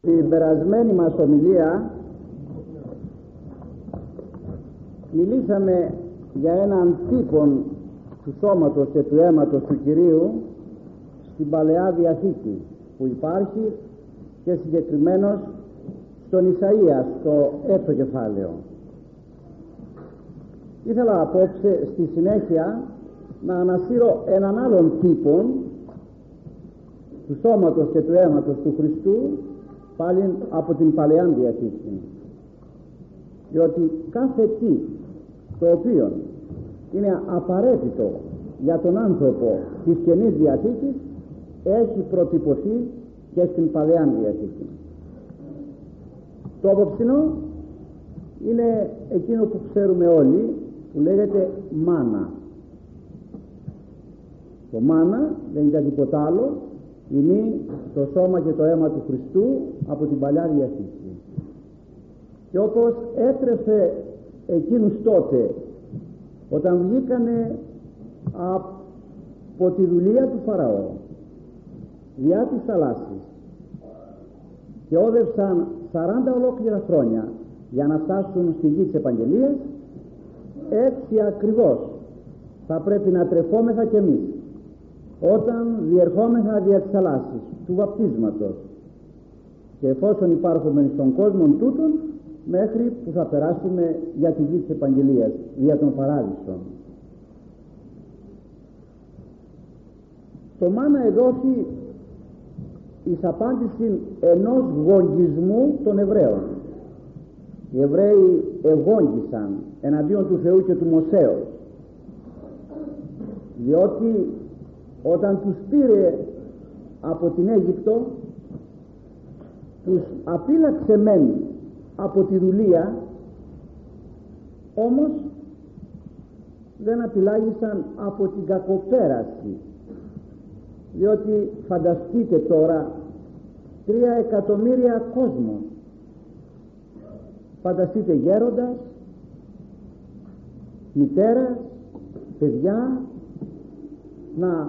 Στην περασμένη μας ομιλία μιλήσαμε για έναν τύπο του σώματος και του αίματος του Κυρίου στην Παλαιά Διαθήκη που υπάρχει και συγκεκριμένος στον Ισαΐα, στο 6ο κεφάλαιο. Ήθελα απόψε στη συνέχεια να ανασύρω έναν άλλον τύπο του σώματος και του αίματος του Χριστού πάλι από την Παλαιά Διαθήκη, διότι κάθε τι το οποίο είναι απαραίτητο για τον άνθρωπο της Καινής Διαθήκης έχει προτυπωθεί και στην Παλαιά Διαθήκη. Το απόψινό είναι εκείνο που ξέρουμε όλοι, που λέγεται μάνα. Το μάνα δεν είναι τίποτα άλλο, είναι το σώμα και το αίμα του Χριστού από την Παλαιά Διαθήκη. Και όπως έτρεφε εκείνους τότε όταν βγήκανε από τη δουλεία του Φαραώ διά της θαλάσσης και όδευσαν 40 ολόκληρα χρόνια για να φτάσουν στη γη της Επαγγελίας, έτσι ακριβώς θα πρέπει να τρεφόμεθα κι εμείς όταν διερχόμεθα δια της θαλάσσης του βαπτίσματος και εφόσον υπάρχουμε στον κόσμο τούτον μέχρι που θα περάσουμε για τη γη της Επαγγελίας, για τον Παράδεισο. Το μάνα εδόθη εις απάντηση ενός γογγισμού των Εβραίων. Οι Εβραίοι εγόγγισαν εναντίον του Θεού και του Μωσέως, διότι όταν τους πήρε από την Αίγυπτο τους απείλαξε μεν από τη δουλεία, όμως δεν απειλάγησαν από την κακοπέραση, διότι φανταστείτε τώρα 3 εκατομμύρια κόσμο, φανταστείτε γέροντας, μητέρας, παιδιά να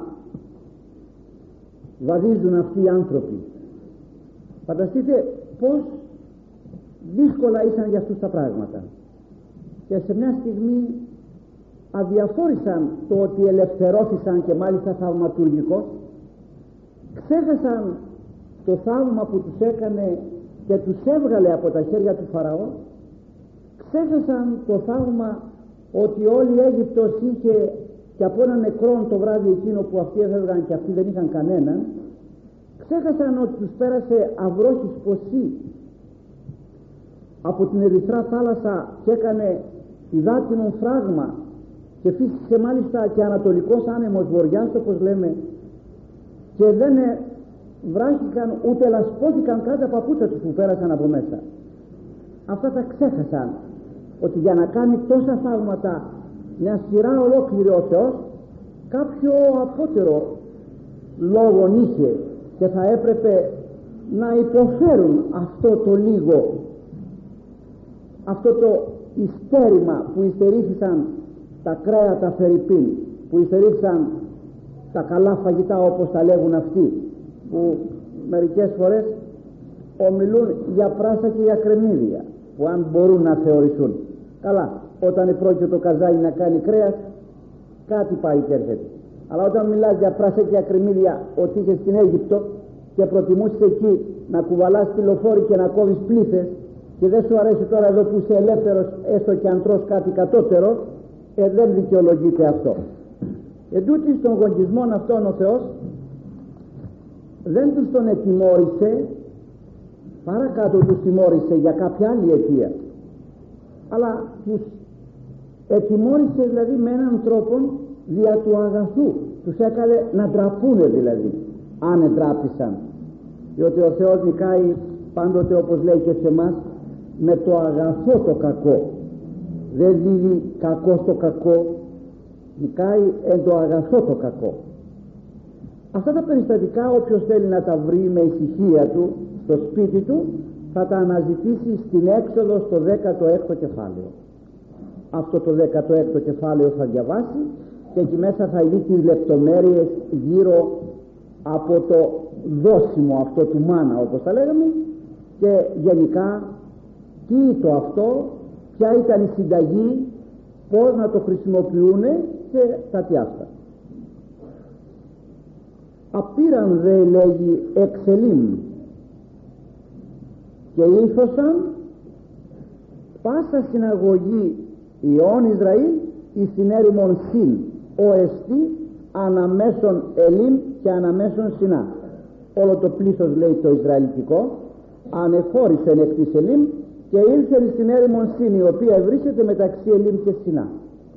βαδίζουν αυτοί οι άνθρωποι. Φανταστείτε πως δύσκολα ήσαν για αυτούς τα πράγματα και σε μια στιγμή αδιαφόρησαν το ότι ελευθερώθησαν και μάλιστα θαυματουργικό, ξέχασαν το θαύμα που τους έκανε και τους έβγαλε από τα χέρια του Φαραώ, ξέχασαν το θαύμα ότι όλη η Αίγυπτος είχε και από έναν νεκρόν το βράδυ εκείνο που αυτοί έφευγαν και αυτοί δεν είχαν κανέναν, ξέχασαν ότι τους πέρασε αυρόχης ποσή από την ερυθρά θάλασσα και έκανε υδάτινο φράγμα και φύσησε μάλιστα και ανατολικός άνεμος βοριάς όπως λέμε, και δεν βράχηκαν ούτε λασπώθηκαν κάτω τα παπούτσια τους που πέρασαν από μέσα. Αυτά τα ξέχασαν, ότι για να κάνει τόσα θαύματα μια σειρά ολόκληρη ο Θεός κάποιο απότερο λόγο είχε και θα έπρεπε να υποφέρουν αυτό το λίγο, αυτό το υστερήμα που υστερήθησαν τα κρέατα φερρυπίν, που υστερήθησαν τα καλά φαγητά όπως τα λέγουν αυτοί, που μερικές φορές ομιλούν για πράσα και για κρεμμύδια, που αν μπορούν να θεωρηθούν καλά, όταν πρόκειται το καζάνι να κάνει κρέας κάτι πάει και έρχεται, αλλά όταν μιλάς για πράσα και για κρεμμύδια ότι είσαι στην Αίγυπτο και προτιμούσες εκεί να κουβαλάς τη λοφόρη και να κόβεις πλήθες και δεν σου αρέσει τώρα εδώ που είσαι ελεύθερος έστω και αν τρως κάτι κατώτερο, δεν δικαιολογείται αυτό. Εν τούτοις των γογγισμών αυτών ο Θεός δεν τους τον ετιμώρησε, παρακάτω τους τιμώρησε για κάποια άλλη αιτία, αλλά τους ετιμώρησε δηλαδή με έναν τρόπο δια του αγαθού, τους έκανε να ντραπούνε δηλαδή αν εντράπησαν, διότι ο Θεός νικάει πάντοτε όπως λέει και σε εμάς με το αγαθό το κακό, δεν δίδει κακό στο κακό, νικάει εν το αγαθό το κακό. Αυτά τα περιστατικά όποιος θέλει να τα βρει με ησυχία του στο σπίτι του θα τα αναζητήσει στην Έξοδο στο 16ο κεφάλαιο. Αυτό το 16ο κεφάλαιο θα διαβάσει και εκεί μέσα θα δει τις λεπτομέρειες γύρω από το δόσιμο αυτό του μάνα όπως τα λέγαμε και γενικά τι το αυτό, ποια ήταν η συνταγή, πώς να το χρησιμοποιούν και τα τι αυτά. Απήραν δε λέγει εξελίμ και ήθωσαν πάσα συναγωγή ιών Ισραήλ εις την έρημον Συν ο εστί αναμέσων Ελίμ και αναμέσων Σινά. Όλο το πλήθος, λέει, το Ισραηλιτικό ανεχώρησεν εκ της Ελίμ και ήλθεν στην έρημον Συν, η οποία βρίσκεται μεταξύ Ελίμ και Σινά.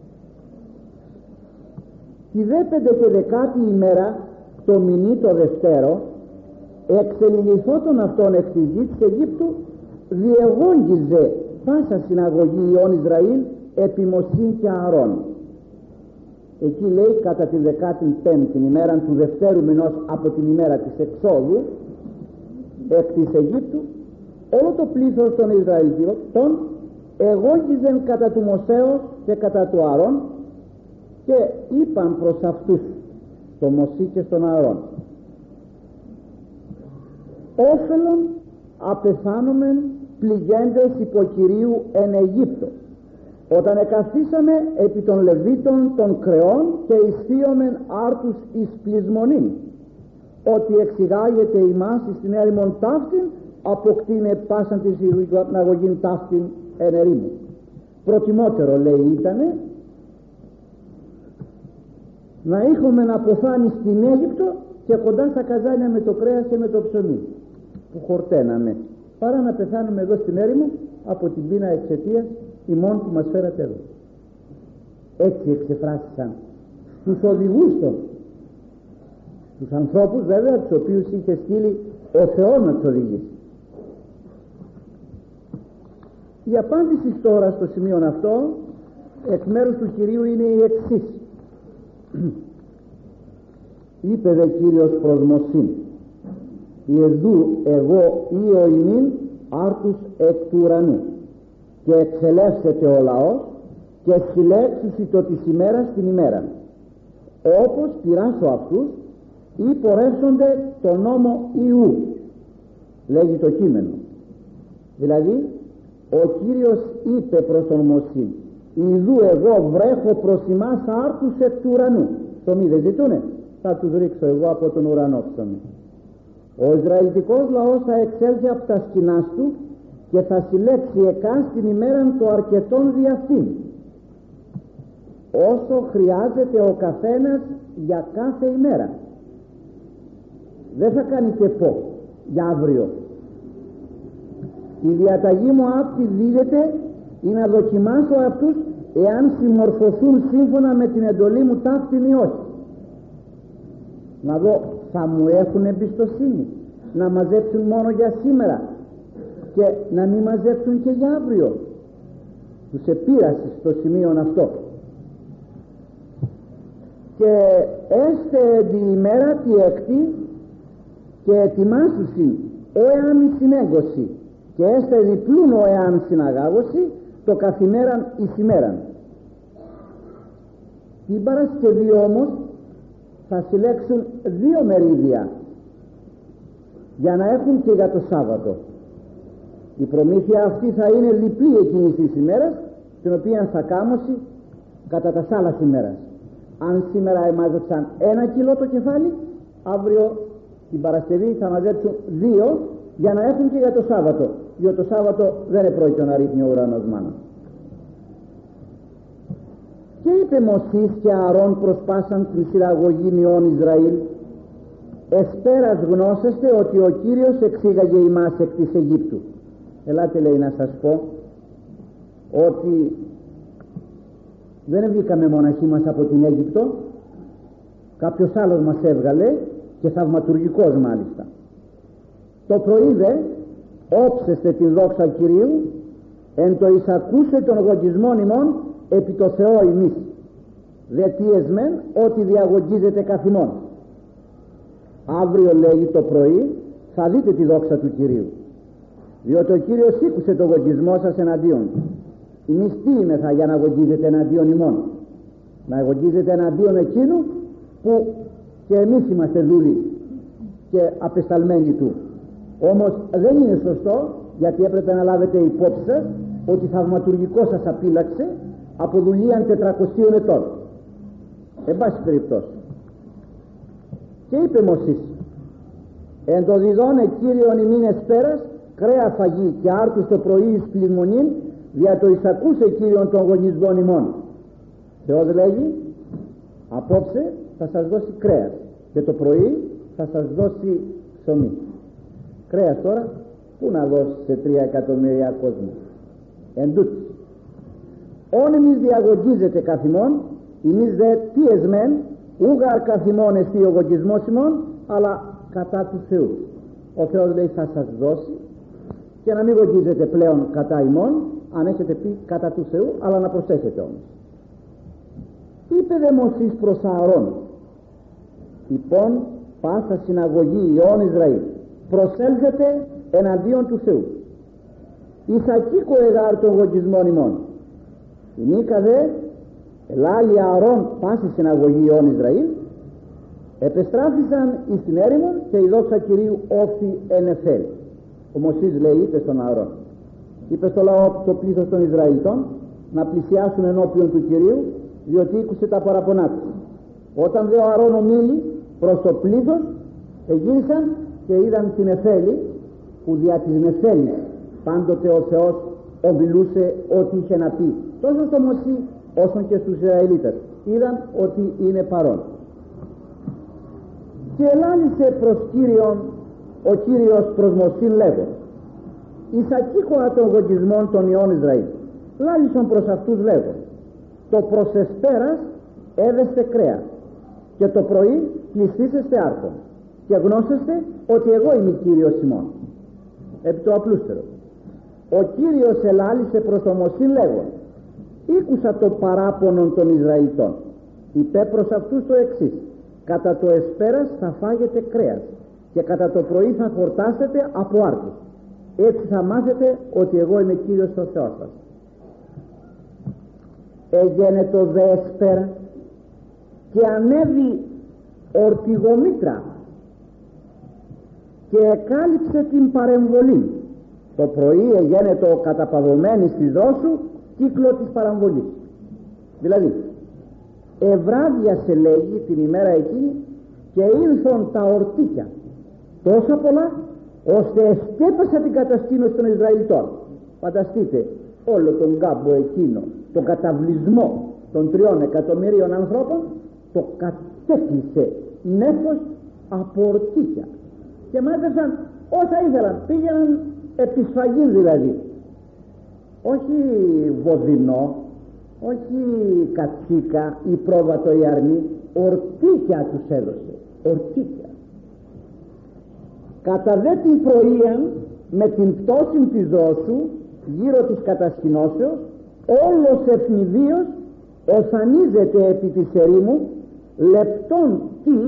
Τη δε 5η ημέρα το μηνύ το Δευτέρο εξελινηθότων αυτών εκ της γης της Αιγύπτου διεγόγγιζε πάσα συναγωγή ιών Ισραήλ επί Μωσήν και Ααρών. Εκεί λέει κατά τη 15η ημέρα του Δευτέρου μηνός από την ημέρα της εξόδου εκ της Αιγύπτου, όλο το πλήθος των Ισραηλιτών εγόγγιζεν κατά του Μωσέως και κατά του Ααρών και είπαν προς αυτούς, το Μωσή και στον Ααρών, όφελον απεθάνομεν πληγέντες υποκυρίου εν Αιγύπτο, όταν εκαθίσαμε επί των Λεβίτων των κρεών και εισθίομεν άρτους εις πλεισμονήν, ότι εξηγάγεται ημάς εις την έρημον ταύτην, αποκτήνε πάσαν της συναγωγήν ταύτην εν ερήμου. Προτιμότερο, λέει, ήτανε να είχαμε να αποθάνει στην Αίγυπτο και κοντά στα καζάνια με το κρέας και με το ψωμί που χορταίναμε, παρά να πεθάνουμε εδώ στην έρημο από την πείνα εξαιτίας ημών που μας φέρατε εδώ. Έτσι εξεφράστησαν τους οδηγούς των, τους ανθρώπους βέβαια, τους οποίους είχε στείλει ο Θεός να τους οδηγήσει. Η απάντηση τώρα στο σημείο αυτό εκ μέρους του Κυρίου είναι η εξής. Είπε δε Κύριος προς Μωσήν, «Ιεδού εγώ ή ο ημίν άρτους εκ του ουρανού και εξελεύσεται ο λαός και συλλέξουσι το της ημέρας την ημέρα, όπως πειράσω αυτούς ή πορεύσονται το νόμο Ιού», λέγει το κείμενο. Δηλαδή ο Κύριος είπε προς τον Μωσή, «Ιδού εγώ βρέχω προς ημάς άρτους εκ του ουρανού». Το μη δεν ζητούνε, θα τους ρίξω εγώ από τον ουρανό ψωμί. Ο Ισραηλιτικός λαός θα εξέλθει από τα σκηνάς του και θα συλλέξει εκάς την ημέραν το αρκετόν δι' αυτήν, όσο χρειάζεται ο καθένας για κάθε ημέρα. Δεν θα κάνει τεπό για αύριο. Η διαταγή μου αυτή δίδεται ή να δοκιμάσω αυτούς εάν συμμορφωθούν σύμφωνα με την εντολή μου ταύτην ή όχι. Να δω, θα μου έχουν εμπιστοσύνη να μαζέψουν μόνο για σήμερα και να μην μαζέψουν και για αύριο. Τους επήρασε στο σημείο αυτό. Και έστε τη ημέρα τη έκτη και ετοιμάσουσι εάν η συνέγκωση και έστε διπλούν ο εάν συναγάγωση το καθημέραν εις ημέραν. Την Παρασκευή όμως θα συλλέξουν 2 μερίδια για να έχουν και για το Σάββατο. Η προμήθεια αυτή θα είναι διπλή εκείνης της ημέρας, την οποία θα κάμωσει κατά τα άλλα ημέρας. Αν σήμερα εμάζεψαν 1 κιλό το κεφάλι, αύριο την Παρασκευή θα μαζέψουν 2 για να έχουν και για το Σάββατο, διότι το Σάββατο δεν επρόκειτο να ρίχνει ο ουρανός μάνα. Και είπε Μωσής και Ααρών προσπάσαν την συναγωγή ιών Ισραήλ, εσπέρας γνώσεστε ότι ο Κύριος εξήγαγε ημάς εκ της Αιγύπτου. Ελάτε, λέει, να σας πω ότι δεν βγήκαμε μοναχοί μας από την Αίγυπτο, κάποιος άλλος μας έβγαλε και θαυματουργικός μάλιστα. Το πρωί δε όψεστε τη δόξα Κυρίου εν το εισακούσε των γογγισμών ημών επί το Θεό ημείς, δε τι εσμεν ότι διαγωγγίζεται καθημών. Αύριο, λέγει, το πρωί θα δείτε τη δόξα του Κυρίου, διότι ο Κύριος σήκουσε το γογγισμό σας εναντίον. Εμείς τι είμεθα για να γογγίζετε εναντίον ημών? Να γογγίζετε εναντίον εκείνου που και εμείς είμαστε δούλοι και απεσταλμένοι του. Όμως δεν είναι σωστό, γιατί έπρεπε να λάβετε υπόψη σας ότι θαυματουργικό σας απείλαξε από δουλείαν 400 ετών. Εν πάση περιπτώσει. Και είπε Μωσής: εν το διδώνε Κύριον ημίν εσπέρας, κρέα φαγή και άρτους το πρωί εις πλημμονήν, δια το εισακούσε Κύριον των γονισμών ημών. Θεός λέγει: απόψε θα σας δώσει κρέας και το πρωί θα σας δώσει ψωμί. Κρέας τώρα πού να δώσει σε 3 εκατομμύρια κόσμο? Εν τούτης, όν εμείς διαγωγίζεται καθημών, εμείς δε τι εσμέν, ούγαρ καθημών εστί ο γωγισμός ημών, αλλά κατά του Θεού. Ο Θεός λέει θα σας δώσει, και να μην γωγίζετε πλέον κατά ημών, αν έχετε πει κατά του Θεού, αλλά να προσέχετε όμως. Είπε δε Μωσής προς Ααρών: λοιπόν πάσα συναγωγή ιών Ισραήλ, προσέλθετε εναντίον του Θεού. Εις ακήκο εγάρ των γωγισμών ημών. Η Μίκα δε ελάλη Ααρών πάση συναγωγή ιών Ισραήλ, επεστράφησαν εις την έρημον και η δόξα Κυρίου όφθη ενεφέρει. Ο Μωσής λέει, είπε στον Ααρών, είπε στο λαό, το πλήθος των Ισραηλιτών, να πλησιάσουν ενώπιον του Κυρίου, διότι ήκουσε τα παραπονά του. Όταν δε ο Ααρών ομίλη προς το πλήθος, εγύρισαν και είδαν την Νεφέλη, που δια της Νεφέλης πάντοτε ο Θεός ομιλούσε ό,τι είχε να πει, τόσο στο Μωσή όσο και στους Ισραηλίτες. Είδαν ότι είναι παρόν. Και ελάλησε προς Κύριον ο Κύριος προς Μωσήν λέγον: εις ακήκοα των γωγισμών των ιών Ισραήλ, λάλησον προς αυτούς λέγον: το προς εσπέρας έδεστε κρέα και το πρωί πληστήσεστε άρκον και γνώσεστε ότι εγώ είμαι Κύριος ημών. Επί το απλούστερο, ο Κύριος ελάλησε προς το Μωσήν λέγον: ήκουσα το παράπονον των Ισραηλιτών, είπε προς αυτούς το εξής: κατά το εσπέρας θα φάγετε κρέας και κατά το πρωί θα χορτάσετε από άρκους. Έτσι θα μάθετε ότι εγώ είμαι Κύριος ο Θεός σας. Έγενε το δε εσπέρα και ανέβη ορτιγομήτρα και εκάλυψε την παρεμβολή. Το πρωί εγένετο καταπαυωμένη στη δρόσου κύκλο της παραμβολής. Δηλαδή ευράδιασε, λέγει, την ημέρα εκείνη και ήλθον τα ορτίκια τόσα πολλά, ώστε εσκέπασε την κατασκήνωση των Ισραηλιτών. Φανταστείτε όλο τον κάμπο εκείνο, τον καταβλισμό των 3 εκατομμυρίων ανθρώπων, το κατέκλυσε νέφος από ορτίκια και μάζεψαν όσα ήθελαν, πήγαιναν επί σφαγής δηλαδή, όχι βοδινό, όχι κατσίκα ή πρόβατο ή αρνί, ορτίκια τους έδωσε, ορτίκια. Κατά δε την πρωίαν με την πτώση της δόσου γύρω της κατασκηνώσεως, όλος ευνηδίος εμφανίζεται επί της ερήμου λεπτόν τι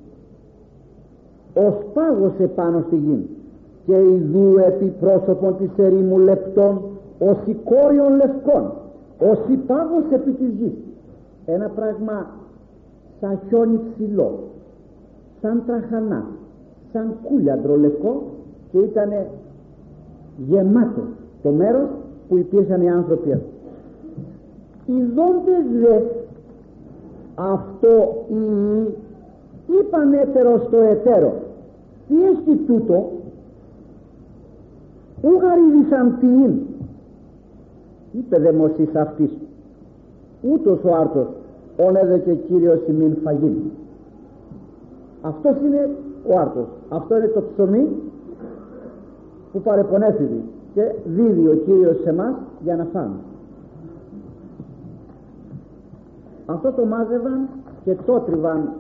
ως πάγωσε πάνω στη γη, και ιδού επί πρόσωπον της ερήμου λεπτόν ως οικόριον λευκών, ως πάγος επί της γης. Ένα πράγμα σαν χιόνι ψηλό, σαν τραχανά, σαν κούλιαντρο λευκό, και ήταν γεμάτο το μέρος που υπήρχαν οι άνθρωποι αυτοί. Ιδώντες δε αυτό είπαν έτερο στο εταίρο, τι έστι τούτο, ουγαρίδισαν ποιήν. Είπε δε Μωσής αυτής, ούτως ο άρτος όν έδεκε Κύριος ημίν φαγήν. Αυτός είναι ο άρτος, αυτό είναι το ψωμί που παρεπονέφηδη και δίδει ο Κύριος σε εμάς για να φάμε. Αυτό το μάζευαν και το τριβαν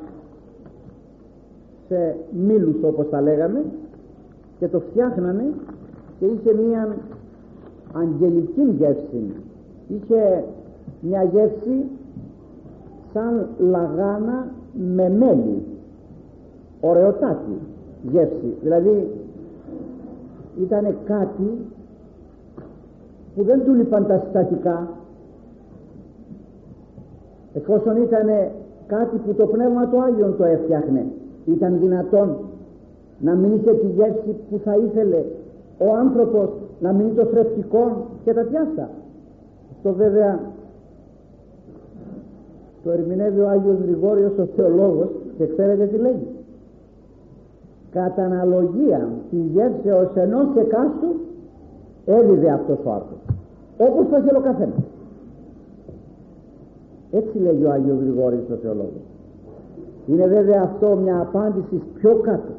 σε μήλους, όπως τα λέγαμε, και το φτιάχνανε και είχε μία αγγελική γεύση. Είχε μια γεύση σαν λαγάνα με μέλι, ωραιοτάτη γεύση, δηλαδή ήταν κάτι που δεν του λείπαν τα συστατικά, εφόσον ήταν κάτι που το Πνεύμα το Άγιον το έφτιαχνε, ήταν δυνατόν να μην είχε τη γεύση που θα ήθελε ο άνθρωπος, να μην είναι το θρεπτικό και τα πιάστα. Αυτό βέβαια το ερμηνεύει ο Άγιος Γρηγόριος ο θεολόγος και ξέρετε τι λέγει: κατά αναλογία τη γεύσεως ενός εκάστου έδιδε αυτός ο άρτος, όπως το θέλει ο καθένας. Έτσι λέγει ο Άγιος Γρηγόριος ο θεολόγος. Είναι βέβαια αυτό μια απάντηση πιο κάτω.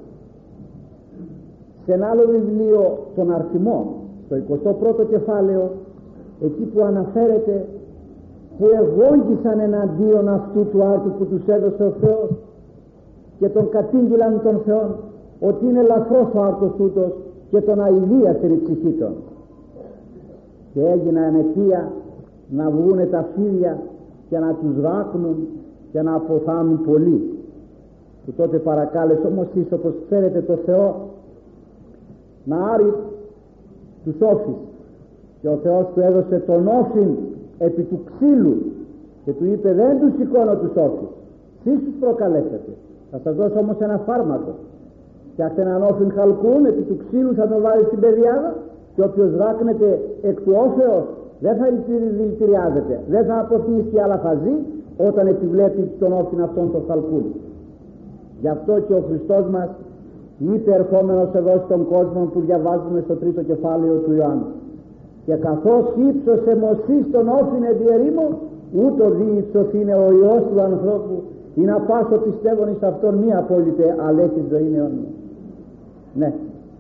Σε ένα άλλο βιβλίο των Αρθιμών, στο 21ο κεφάλαιο, εκεί που αναφέρεται που εγόγγισαν εναντίον αυτού του άρτου που τους έδωσε ο Θεός και τον κατήγγυλαν τον Θεόν ότι είναι λαθρός ο άρτος τούτος και τον αηδίασε η ψυχή των, και έγιναν αιτία να βγούνε τα φίδια και να τους δάκνουν και να αποθάνουν πολύ. Που τότε παρακάλεσε ο Μωσής, όπως ξέρετε, το Θεό να άρει τους όφης, και ο Θεός του έδωσε τον όφιν επί του ξύλου και του είπε: δεν τους σηκώνω τους όφης, εσείς τους προκαλέσατε, θα σας δώσω όμως ένα φάρμακο. Φτιάξτε έναν όφιν χαλκούν επί του ξύλου, θα το βάλει στην πεδιάδα, και όποιος δάκνεται εκ του όφεως δεν θα δηλητηριάζεται, δεν θα αποθνίσει, αλλά θα ζει όταν επιβλέπει τον όφιν αυτόν τον χαλκούν. Γι' αυτό και ο Χριστός μας είπε, ερχόμενος εδώ στον κόσμο, που διαβάζουμε στο 3ο κεφάλαιο του Ιωάννου: και καθώς ύψωσε Μωσής τον όφιν επί ερήμο, ούτω δι υψωθήνε ο Υιός του ανθρώπου, ή να πάσω πιστεύων εις αυτόν μη απόλυτε, αλλά έχει ζωή αιώνια. Ναι,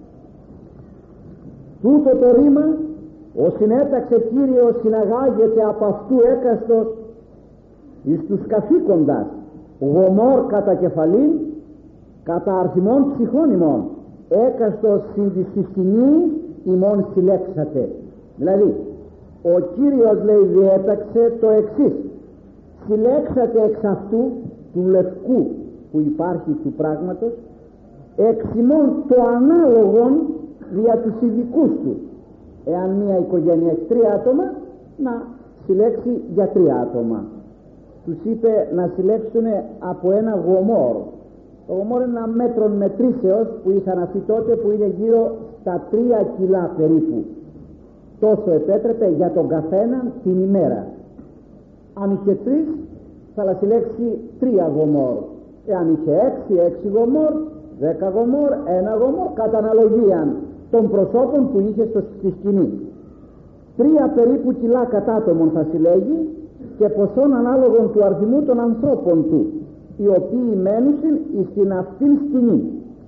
τούτο το ρήμα ο συνέταξε Κύριος συναγάγεται από αυτού έκαστος εις τους καθήκοντας γομόρ κατά κεφαλήν, κατά αρθιμών ψυχών ημών, έκαστος συν τη συστηνή ημών συλλέξατε. Δηλαδή ο Κύριος, λέει, διέταξε το εξής: συλλέξατε εξ αυτού του λευκού που υπάρχει του πράγματος εξ ημών το ανάλογον δια τους ειδικούς του. Εάν μια οικογένεια έχει 3 άτομα, να συλλέξει για 3 άτομα. Τους είπε να συλλέξουν από ένα γομόρ. Το γομόρ είναι ένα μέτρο μετρήσεως που είχαν αυτοί τότε, που είναι γύρω στα 3 κιλά περίπου. Τόσο επέτρεπε για τον καθένα την ημέρα. Αν είχε 3, θα συλλέξει 3 γομόρ. Εάν είχε 6 γομόρ, 10 γομόρ, 1 γομόρ, κατά αναλογία των προσώπων που είχε στη σκηνή. 3 περίπου κιλά κατάτομον θα συλλέγει, και ποσόν ανάλογον του αριθμού των ανθρώπων του, οι οποίοι μένουσιν εις την αυτήν σκηνή.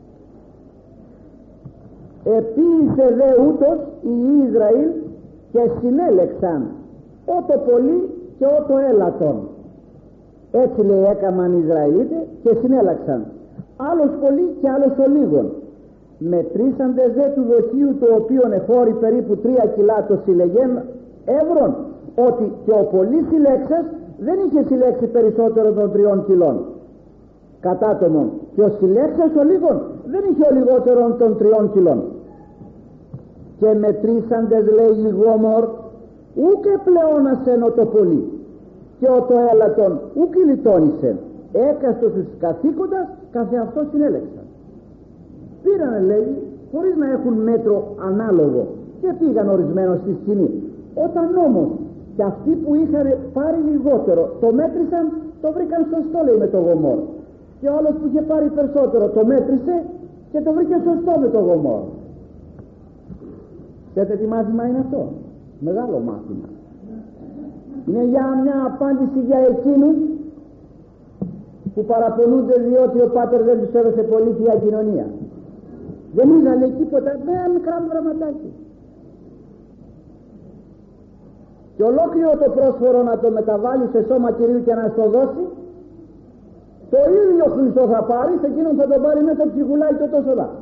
Επίησε δε ούτως οι Ισραήλ και συνέλεξαν ότο πολύ και ότο έλατον. Έτσι, λέει, έκαμαν οι Ισραηλίτες και συνέλαξαν, άλλος πολύ και άλλος ο λίγον. Μετρήσαντες δε του δοχείου το οποίο εχώρει περίπου 3 κιλά το συλλεγέν εύρων, ότι και ο πολύ συλλέξας δεν είχε συλλέξει περισσότερο των 3 κιλών κατάτομον, και ο συλλέξας ο λίγον δεν είχε ο λιγότερον των 3 κιλών. Και μετρήσαντες, λέει, γόμορ ούκε πλεόνασεν ο το πολύ, και ο το έλατον ούκ λιτώνησεν, έκαστος τους καθήκοντας καθε αυτό συνέλεξαν. Πήρανε, λέει, χωρίς να έχουν μέτρο ανάλογο, και πήγαν ορισμένος στη σκηνή. Όταν όμως και αυτοί που είχαν πάρει λιγότερο το μέτρησαν, το βρήκαν σωστό, λέει, με το γομόρ, και ο άλλος που είχε πάρει περισσότερο το μέτρησε και το βρήκε σωστό με το γομόρ. Ξέρετε τι μάθημα είναι αυτό? Μεγάλο μάθημα. Είναι για μια απάντηση για εκείνους που παραπονούνται διότι ο Πάτερ δεν τους έδωσε πολύ θεία κοινωνία. Δεν είδανε τίποτα, ένα μικρά γραμματάκι. Και ολόκληρο το πρόσφορο να το μεταβάλει σε σώμα Κυρίου και να στο δώσει, το ίδιο Χριστό θα πάρει, σε εκείνον θα τον πάρει μέσα ψυχουλάει το τόσο δά.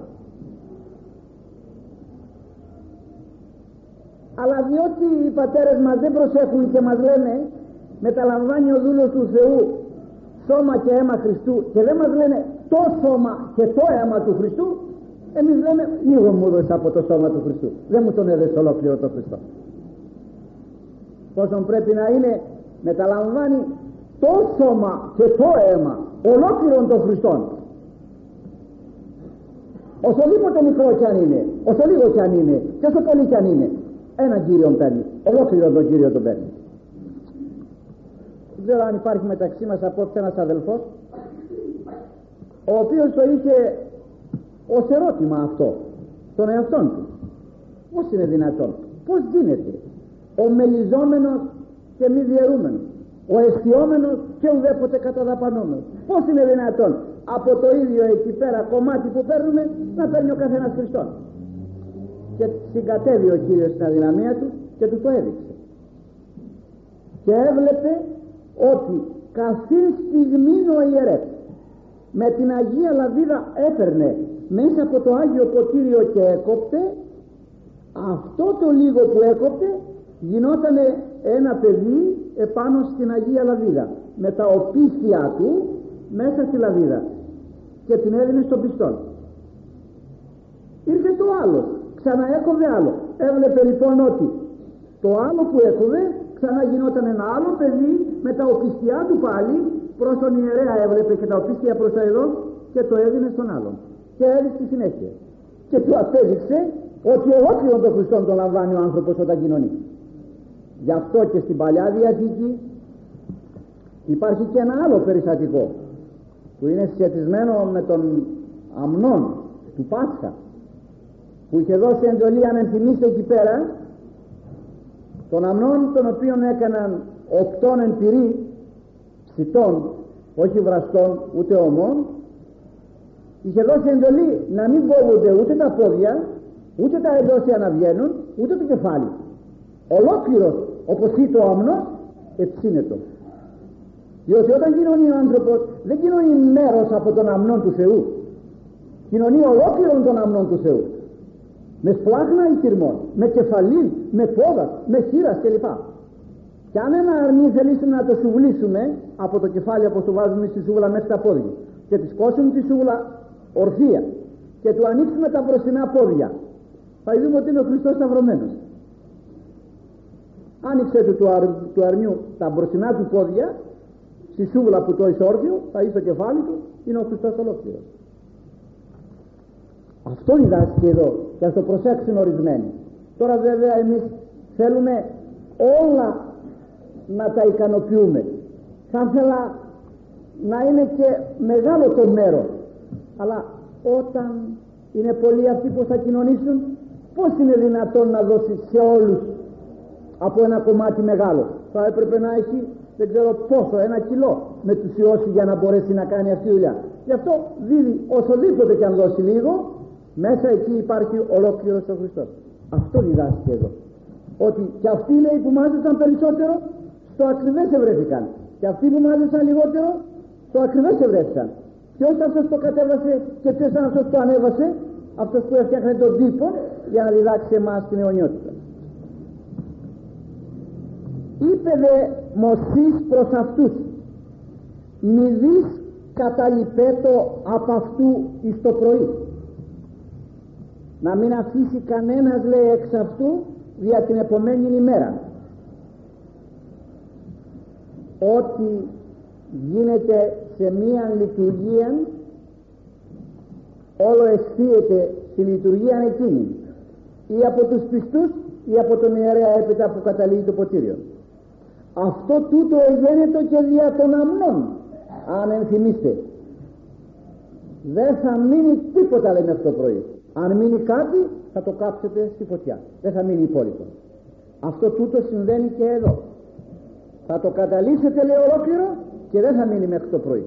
Αλλά διότι οι πατέρες μας δεν προσέχουν και μας λένε μεταλαμβάνει ο δούλος του Θεού σώμα και αίμα Χριστού, και δεν μας λένε το σώμα και το αίμα του Χριστού, εμείς λέμε λίγο μου έδωσε από το σώμα του Χριστού, δεν μου τον έδωσε ολόκληρο το Χριστό. Πόσον πρέπει να είναι, μεταλαμβάνει το σώμα και το αίμα ολόκληρον των Χριστών. Οσοδήποτε μικρό κι αν είναι, όσο λίγο κι αν είναι, και όσο πολύ κι αν είναι, έναν Κύριον παίρνει, ολόκληρο τον Κύριο τον παίρνει. Δεν ξέρω αν υπάρχει μεταξύ μας απόψε ένας αδελφός, ο οποίος το είχε ως ερώτημα αυτό στον εαυτόν του. Πώς είναι δυνατόν, πώς γίνεται ο μελιζόμενος και μη διαιρούμενος, ο αισθιόμενος και ουδέποτε καταδαπανόμενος, πώς είναι δυνατόν από το ίδιο εκεί πέρα κομμάτι που παίρνουμε να παίρνει ο καθένας Χριστόν? Και συγκατέβη ο Κύριος στην αδυναμία του και του το έδειξε και έβλεπε ότι καθήν στιγμή ο ιερεύς με την Αγία Λαβίδα έπαιρνε μέσα από το Άγιο Ποτήριο και έκοπτε. Αυτό το λίγο που έκοπτε γινόταν ένα παιδί επάνω στην Αγία Λαβίδα με τα οπίστια του μέσα στη Λαβίδα και την έδινε στον πιστόν. Ήρθε το άλλο, ξαναέκοβε άλλο. Έβλεπε λοιπόν ότι το άλλο που έκοβε ξαναγινόταν ένα άλλο παιδί με τα οπίστια του πάλι προς τον ιερέα, έβλεπε και τα οπίστια προς τα εδώ και το έδινε στον άλλον και έδειξε στη συνέχεια και του απέδειξε ότι ολόκληρο τον Χριστόν τον λαμβάνει ο άνθρωπος όταν κοινωνεί. Γι' αυτό και στην Παλιά Διαθήκη υπάρχει και ένα άλλο περιστατικό που είναι σχετισμένο με τον Αμνών του Πάσχα, που είχε δώσει εντολή, αν ενθυμίστε εκεί πέρα, τον Αμνών τον οποίον έκαναν 8 εν πυρί ψητών, όχι βραστών ούτε ομών. Είχε δώσει εντολή να μην κόβονται ούτε τα πόδια, ούτε τα εντόσια να βγαίνουν, ούτε το κεφάλι. Ολόκληρος, όπως είπε ο Αμνός, εψύνετο. Διότι όταν κοινωνεί ο άνθρωπος, δεν κοινωνεί μέρος από τον αμνόν του Θεού. Κοινωνεί ολόκληρον τον αμνόν του Θεού. Με σπλάχνα ητυρμών, με κεφαλή, με πόδα, με χείρας κλπ. Και αν ένα αρνί θελήσουμε να το σουβλήσουμε από το κεφάλι, όπως το βάζουμε στη σούβλα μέχρι τα πόδια, και τη σκόσουμε τη σούβλα ορθία και του ανοίξουμε τα μπροστινά πόδια, θα δούμε ότι είναι ο Χριστός σταυρωμένος. Άνοιξε του αρνιού τα μπροστινά του πόδια στη σούβλα που το εισόρθιο, θα είσαι το κεφάλι του, είναι ο Χριστός ολόκληρος. Αυτό διδάσκει εδώ και ας το προσέξουν ορισμένοι. Τώρα βέβαια εμείς θέλουμε όλα να τα ικανοποιούμε. Θα ήθελα να είναι και μεγάλο το μέρος, αλλά όταν είναι πολλοί αυτοί που θα κοινωνήσουν, πώς είναι δυνατόν να δώσει σε όλους από ένα κομμάτι μεγάλο? Θα έπρεπε να έχει δεν ξέρω πόσο, 1 κιλό με τους ιώσει για να μπορέσει να κάνει αυτή τη δουλειά. Γι' αυτό δίδει οσοδήποτε και αν δώσει λίγο, μέσα εκεί υπάρχει ολόκληρος ο Χριστός. Αυτό διδάσκει εδώ, ότι και αυτοί λέει που μάζεψαν περισσότερο στο ακριβές ευρέθηκαν, και αυτοί που μάζεψαν λιγότερο στο ακριβές ευρέθηκαν. Ποιος αυτός το κατέβασε και ποιος ήταν αυτός που ανέβασε? Αυτός που έφτιαχνε τον τύπο για να διδάξει εμάς την αιωνιότητα. Είπε δε Μωσής προς αυτούς, μη δεις καταλυπέτω από αυτού εις το πρωί. Να μην αφήσει κανένας, λέει, εξ αυτού δια την επομένη ημέρα. Ό,τι γίνεται σε μία λειτουργία, όλο αισθίεται στη λειτουργία εκείνη, ή από τους πιστούς ή από τον ιερέα έπειτα που καταλήγει το ποτήριο. Αυτό τούτο εγένετο και δια των αμνών, αν ενθυμίστε. Δεν θα μείνει τίποτα, λέει, μέχρι το πρωί. Αν μείνει κάτι θα το κάψετε στη φωτιά, δεν θα μείνει υπόλοιπο. Αυτό τούτο συμβαίνει και εδώ. Θα το καταλύσετε, λέει, ολόκληρο και δεν θα μείνει μέχρι το πρωί.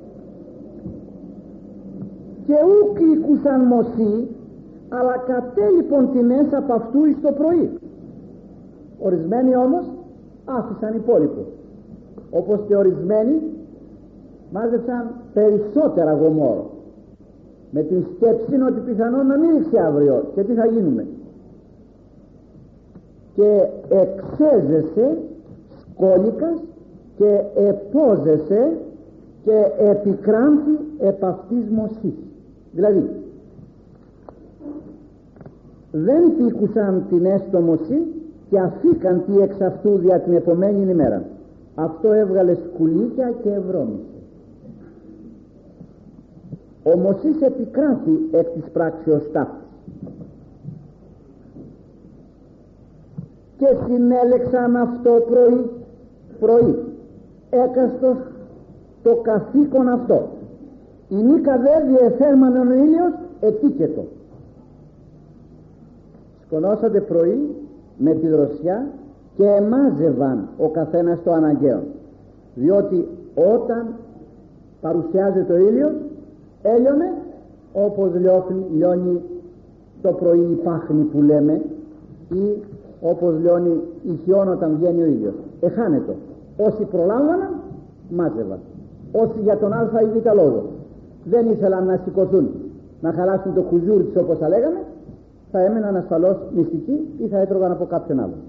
Και ούκ ήκουσαν Μωσή, αλλά κατέλειπον τιμές από αυτού εις το πρωί. Ορισμένοι όμως άφησαν υπόλοιπο, όπως και ορισμένοι μάζεψαν περισσότερα γομόρο, με την σκέψη ότι πιθανόν να μην ήρθε αύριο και τι θα γίνουμε. Και εξέζεσαι σκόλικας και επόζεσαι και επικράνθη επ' αυτής Μωσής. Δηλαδή δεν τύχουσαν την έστω Μωσή και αφήκαν τι εξ αυτού δια την επομένη ημέρα. Αυτό έβγαλε σκουλίκια και ευρώμησε. Ο Μωσής επικράθη εκ της πράξεως ταύτης και συνέλεξαν αυτό πρωί έκαστος το καθήκον αυτό. Η νίκα δε διεφέρμανον ο ήλιος ετίκετο. Σκονώσατε πρωί με τη δροσιά και εμάζευαν ο καθένας το αναγκαίο, διότι όταν παρουσιάζεται ο ήλιος έλειωνε όπως λιώνει το πρωί η πάχνη που λέμε, ή όπως λιώνει η χιόν όταν βγαίνει ο ήλιος. Εχάνετο. Όσοι προλάμβαναν μάζευαν, όσοι για τον α ή β λόγο δεν ήθελαν να σηκωθούν να χαλάσουν το χουζούρ τους όπως θα λέγαμε, θα έμεναν ασφαλώς μυστικοί ή θα έτρωγαν από κάποιον άλλο.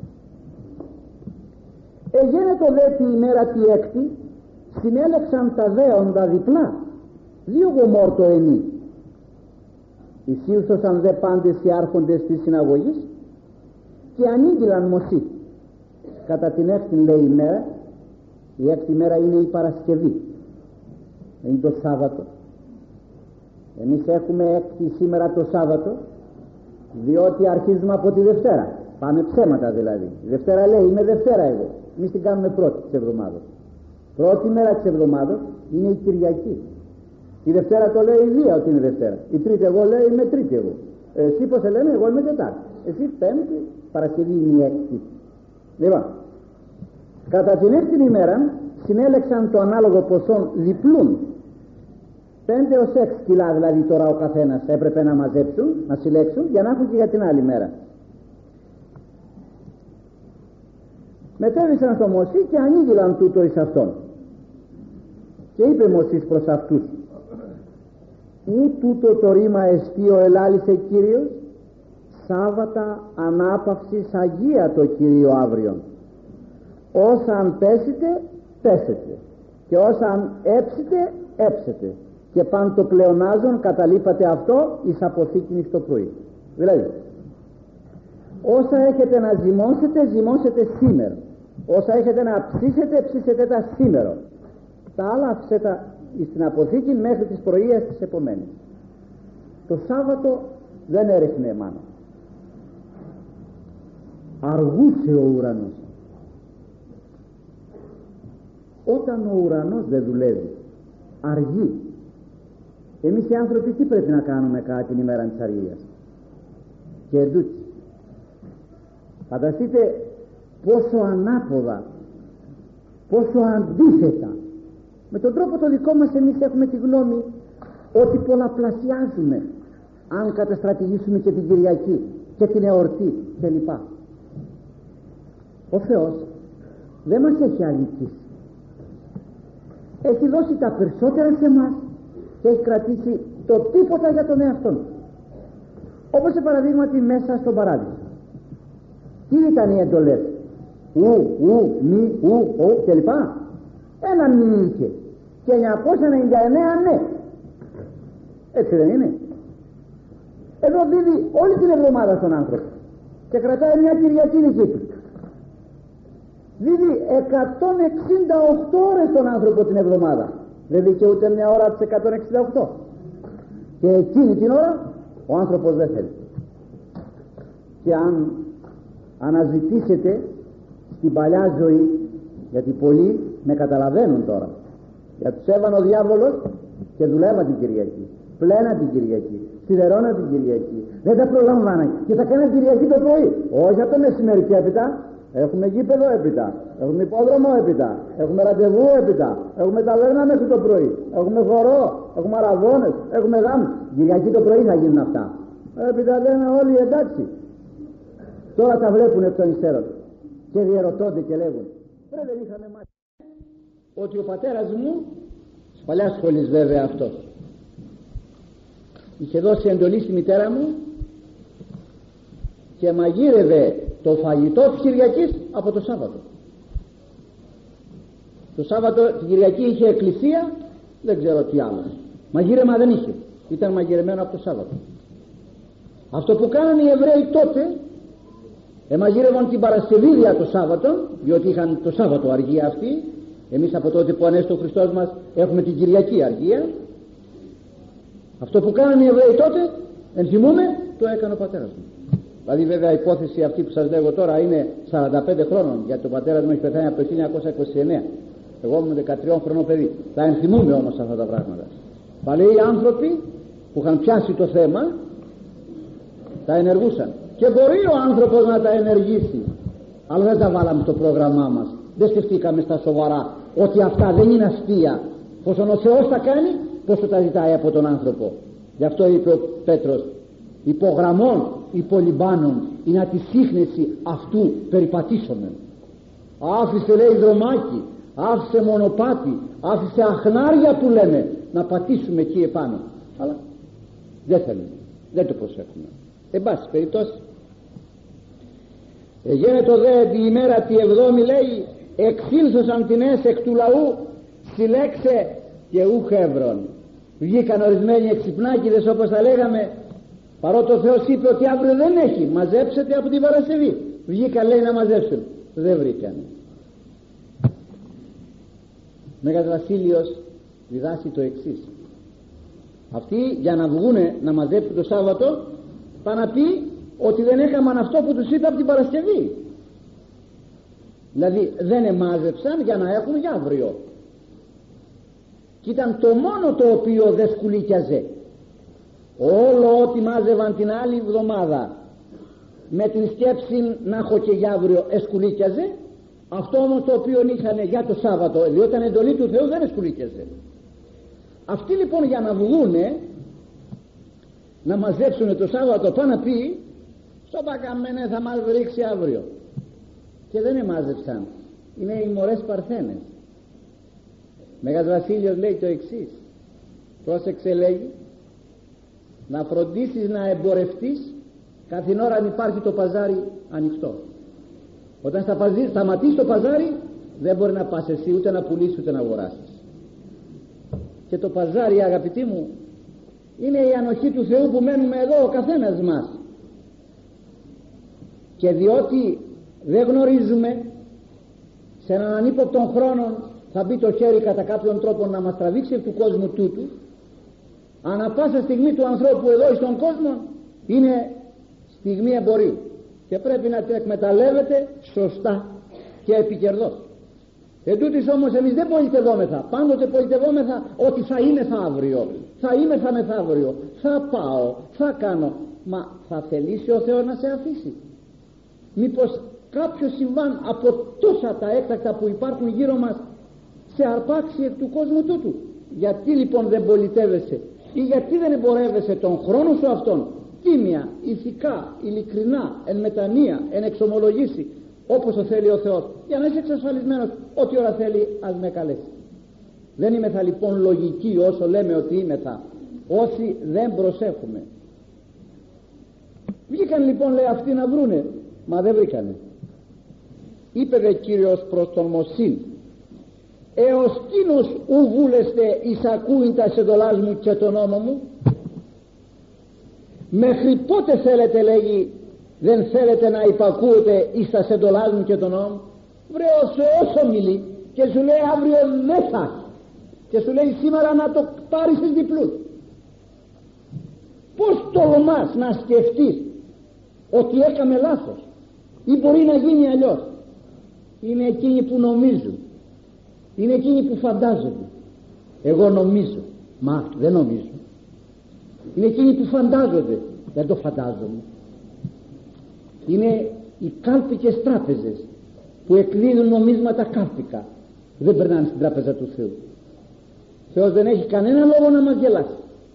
Εγένετο δε τη ημέρα τη έκτη συνέλεξαν τα δέοντα διπλά, δύο γομόρτο ενή. Εισήλθωσαν δε πάντες οι άρχοντες της συναγωγής και ανήγγυλαν Μωσή. Κατά την έκτη λέει ημέρα, η έκτη μέρα είναι η Παρασκευή, είναι το Σάββατο. Εμείς έχουμε έκτη σήμερα το Σάββατο, διότι αρχίζουμε από τη Δευτέρα. Πάμε ψέματα δηλαδή. Η Δευτέρα λέει είμαι Δευτέρα εγώ. Εμείς την κάνουμε πρώτη της εβδομάδας. Πρώτη μέρα της εβδομάδας είναι η Κυριακή. Η Δευτέρα το λέει η Δία ότι είναι Δευτέρα. Η Τρίτη εγώ λέει είμαι Τρίτη εγώ. Εσύ πως σε λένε, εγώ είμαι Τετάρτη. Εσύ Πέμπτη, Παρασκευή είναι η έκτη. Λοιπόν, κατά την έκτη ημέρα συνέλεξαν το ανάλογο ποσό διπλούν. 5 έως 6 κιλά δηλαδή τώρα ο καθένας έπρεπε να μαζέψουν, να συλλέξουν για να έχουν και για την άλλη μέρα. Μετέβησαν στο Μωσή και ανήγγυλαν τούτο εις αυτόν. Και είπε Μωσής προς αυτούς: «Ή τούτο το ρήμα εστί ο ελάλησε Κύριος, Σάββατα ανάπαυσης Αγία το Κύριο αύριον. Όσα αν πέσετε, πέσετε, και όσα αν έψετε, έψετε, και παν το πλεονάζον καταλείπατε αυτό εις αποθήκην στο πρωί». Δηλαδή, όσα έχετε να ζυμώσετε, ζυμώσετε σήμερα. Όσα έχετε να ψήσετε, ψήσετε τα σήμερα. Τα άλλα άφησε τα στην αποθήκη μέχρι τις πρωίες της επομένης. Το Σάββατο δεν έριχνε μάνα. Αργούσε ο ουρανός. Όταν ο ουρανός δεν δουλεύει, αργεί. Εμείς οι άνθρωποι τι πρέπει να κάνουμε κατά την ημέρα της αργίας? Και εντούτοι, φανταστείτε πόσο ανάποδα, πόσο αντίθετα με τον τρόπο το δικό μας εμείς έχουμε τη γνώμη ότι πολλαπλασιάζουμε αν καταστρατηγήσουμε και την Κυριακή και την εορτή κλπ. Ο Θεός δεν μας έχει αλητήσει. Έχει δώσει τα περισσότερα σε εμάς και έχει κρατήσει το τίποτα για τον εαυτόν. Όπως σε παραδείγματι μέσα στον παράδεισο. Τι ήταν οι εντολές? Μη, κλπ. Ένα μη είχε και 999 ναι. Έτσι δεν είναι? Εδώ δίδει όλη την εβδομάδα στον άνθρωπο και κρατάει μια Κυριακή δική του. Δίδει 168 ώρες στον άνθρωπο την εβδομάδα. Δεν δικαιούται μια ώρα τις 168. Και εκείνη την ώρα ο άνθρωπος δεν θέλει. Και αν αναζητήσετε στην παλιά ζωή, γιατί πολλοί με καταλαβαίνουν τώρα, για τους έβανε ο διάβολος και δουλεύαν την Κυριακή, πλέναν την Κυριακή, σιδερώναν την Κυριακή, δεν τα προλαμβάναν και θα κάνουν Κυριακή το πρωί, όχι από το μεσημέρι και έπειτα. Έχουμε γήπεδο έπειτα, έχουμε υπόδρομο έπειτα, έχουμε ραντεβού έπειτα, έχουμε ταβέρνα μέχρι το πρωί, έχουμε χορό, έχουμε αραβώνες, έχουμε γάμους. Κυριακή το πρωί θα γίνουν αυτά. Έπειτα λένε όλοι εντάξει. Τώρα τα βλέπουν εκ των υστέρων και διερωτώνται και λέγουν: «Ρε, δεν είχαμε μάθει ότι ο πατέρας μου, της παλιάς σχολής βέβαια αυτός, είχε δώσει εντολή στη μητέρα μου και μαγείρευε το φαγητό της Κυριακής από το Σάββατο. Το Σάββατο, την Κυριακή είχε εκκλησία, δεν ξέρω τι άλλο. Μαγείρεμα δεν είχε, ήταν μαγειρεμένο από το Σάββατο. Αυτό που κάνανε οι Εβραίοι τότε, εμαγείρευαν την Παρασκευή δια το Σάββατο, διότι είχαν το Σάββατο αργία αυτοί. Εμείς από τότε που ανέστη ο Χριστός μας έχουμε την Κυριακή αργία. Αυτό που κάνανε οι Εβραίοι τότε, ενθυμούμε, το έκανε ο πατέρας μου. Δηλαδή βέβαια η υπόθεση αυτή που σας λέγω τώρα είναι 45 χρόνων, γιατί ο πατέρας μου έχει πεθάνει από το 1929. Εγώ ήμουν 13 χρονών παιδί. Θα ενθυμούμε όμως αυτά τα πράγματα. Παλαιοί άνθρωποι που είχαν πιάσει το θέμα τα ενεργούσαν. Και μπορεί ο άνθρωπος να τα ενεργήσει, αλλά δεν τα βάλαμε στο πρόγραμμά μας. Δεν σκεφτήκαμε στα σοβαρά ότι αυτά δεν είναι αστεία. Πόσον ο Θεός τα κάνει, πόσο τα ζητάει από τον άνθρωπο. Γι' αυτό είπε ο Πέτρος, υπογραμμών υπολυμπάνων είναι τη σύχνεση αυτού περιπατήσομεν. Άφησε, λέει, δρομάκι, άφησε μονοπάτι, άφησε αχνάρια που λέμε να πατήσουμε εκεί επάνω, αλλά δεν θέλουμε, δεν το προσέχουμε. Εν πάση περιπτώσει, γένετο δε τη ημέρα τη 7η, λέει, εξήλθωσαν τινές εκ του λαού συλλέξε και ούχ εύρων. Βγήκαν ορισμένοι εξυπνάκηδες, όπως τα λέγαμε, παρότι ο Θεός είπε ότι αύριο δεν έχει, μαζέψετε από την Παρασκευή. Βγήκαν, λέει, να μαζέψουν, δεν βρήκαν. Μέγας Βασίλειος διδάσκει το εξής: αυτοί για να βγούνε να μαζέψουν το Σάββατο πάνε να πει ότι δεν έκαναν αυτό που τους είπε από την Παρασκευή. Δηλαδή δεν εμάζεψαν για να έχουν για αύριο. Και ήταν το μόνο το οποίο δεν σκουλίκιαζε. Όλο ό,τι μάζευαν την άλλη εβδομάδα με την σκέψη να έχω και για αύριο εσκουλίκιαζε. Αυτό όμως το οποίο είχαν για το Σάββατο, διότι ήταν εντολή του Θεού, δεν εσκουλίκιαζε. Αυτοί λοιπόν για να βγούνε να μαζέψουν το Σάββατο πάνε να πει στο Πακαμένε θα μας ρίξει αύριο, και δεν εμάζεψαν. Είναι οι μωρές παρθένες. Μέγας Βασίλειος λέει το εξής, πρόσεξε, λέει, να φροντίσεις να εμπορευτείς κάθε ώρα αν υπάρχει το παζάρι ανοιχτό. Όταν σταματήσει το παζάρι δεν μπορεί να πας εσύ ούτε να πουλήσεις ούτε να αγοράσεις. Και το παζάρι, αγαπητοί μου, είναι η ανοχή του Θεού που μένουμε εδώ ο καθένας μας. Και διότι δεν γνωρίζουμε, σε έναν ανύποπτον χρόνο θα μπει το χέρι κατά κάποιον τρόπο να μας τραβήξει εκ του κόσμου τούτου. Ανά πάσα στιγμή του ανθρώπου εδώ στον κόσμο είναι στιγμή εμπορίου και πρέπει να το εκμεταλλεύεται σωστά και επικερδώς. Εν τούτοις όμως εμείς δεν πολιτευόμεθα, πάντοτε πολιτευόμεθα ότι θα είμαι θα αύριο, θα είμαι θα μεθαύριο, θα πάω, θα κάνω. Μα θα θελήσει ο Θεός να σε αφήσει? Μήπως κάποιο συμβάν από τόσα τα έκτακτα που υπάρχουν γύρω μας σε αρπάξει εκ του κόσμου τούτου? Γιατί λοιπόν δεν πολιτεύεσαι ή γιατί δεν εμπορεύεσαι τον χρόνο σου αυτόν τίμια, ηθικά, ειλικρινά, εν μετανία, εν εξομολογήσει, όπως το θέλει ο Θεός, για να είσαι εξασφαλισμένος ό,τι ώρα θέλει ας με καλέσει. Δεν είμεθα λοιπόν λογικοί όσο λέμε ότι είμεθα, όσοι δεν προσέχουμε. Βγήκαν λοιπόν, λέει, αυτοί να βρούνε, μα δεν βρήκανε. Είπε δε Κύριος προς τον Μωσήν, έως τίνος ου βούλεστε εισακούειν τα εντολάς μου και τον νόμο μου? Μέχρι πότε θέλετε, λέγει, δεν θέλετε να υπακούετε εις τα εντολάς μου και τον νόμο μου? Βρε, ο Θεός ομιλεί και σου λέει αύριο δεν θα, και σου λέει σήμερα να το πάρεις εις διπλούς. Πώς τολμάς να σκεφτείς ότι έκαμε λάθος ή μπορεί να γίνει αλλιώς? Είναι εκείνοι που νομίζουν, είναι εκείνοι που φαντάζονται. Εγώ νομίζω, μα δεν νομίζω. Είναι εκείνοι που φαντάζονται, δεν το φαντάζομαι. Είναι οι κάλπικες τράπεζες που εκδίδουν νομίσματα κάλπικα, δεν περνάνε στην τράπεζα του Θεού. Ο Θεός δεν έχει κανένα λόγο να μας γελάσει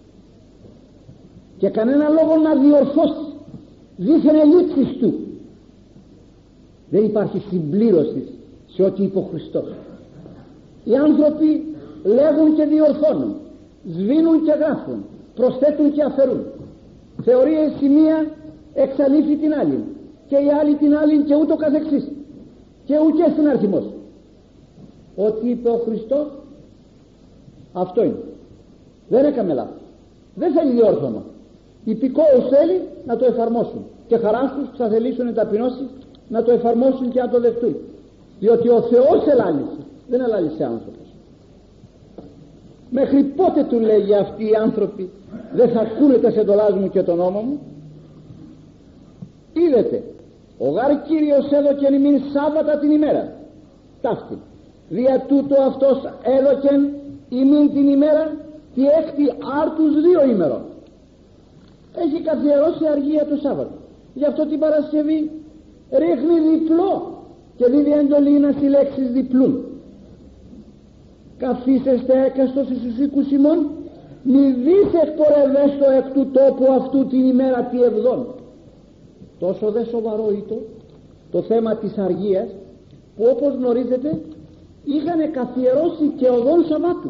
και κανένα λόγο να διορθώσει δίθεν ελλείψεις του. Δεν υπάρχει συμπλήρωση σε ό,τι είπε ο Χριστός. Οι άνθρωποι λέγουν και διορθώνουν, σβήνουν και γράφουν, προσθέτουν και αφαιρούν. Θεωρίες η μία εξαλείφει την άλλη και η άλλη την άλλη και ούτω καθεξής, και ουκέ στην αριθμός. Ό,τι είπε ο Χριστός αυτό είναι. Δεν έκαμε λάθος, δεν θέλει διόρθωμα. Οι πικόους θέλει να το εφαρμόσουν και χαρά τους που θα θελήσουν ταπεινώσει να το εφαρμόσουν και να το δεχτούν, διότι ο Θεός ελάλησε, δεν ελάλησε άνθρωπος. Μέχρι πότε, του λέγει, αυτοί οι άνθρωποι δεν θα ακούνε τα εντολάς μου και τον νόμο μου? Είδετε, ο γάρ Κύριος έδωκεν ημίν Σάββατα την ημέρα ταύτη, δια τούτο αυτός έδωκεν ημίν την ημέρα τη έκτη άρτους 2 ημερών. Έχει καθιερώσει αργία το Σάββατο, γι' αυτό την Παρασκευή ρίχνει διπλό και δίδει εντολή να συλλέξεις διπλούν. Καθίσεστε έκαστος εις τους οίκους ημών, μη δεις εκπορευέστο εκ του τόπου αυτού την ημέρα τη εβδόν. Τόσο δε σοβαρό ήταν το θέμα της αργίας, που όπως γνωρίζετε είχαν καθιερώσει και οδόν Σαββάτου.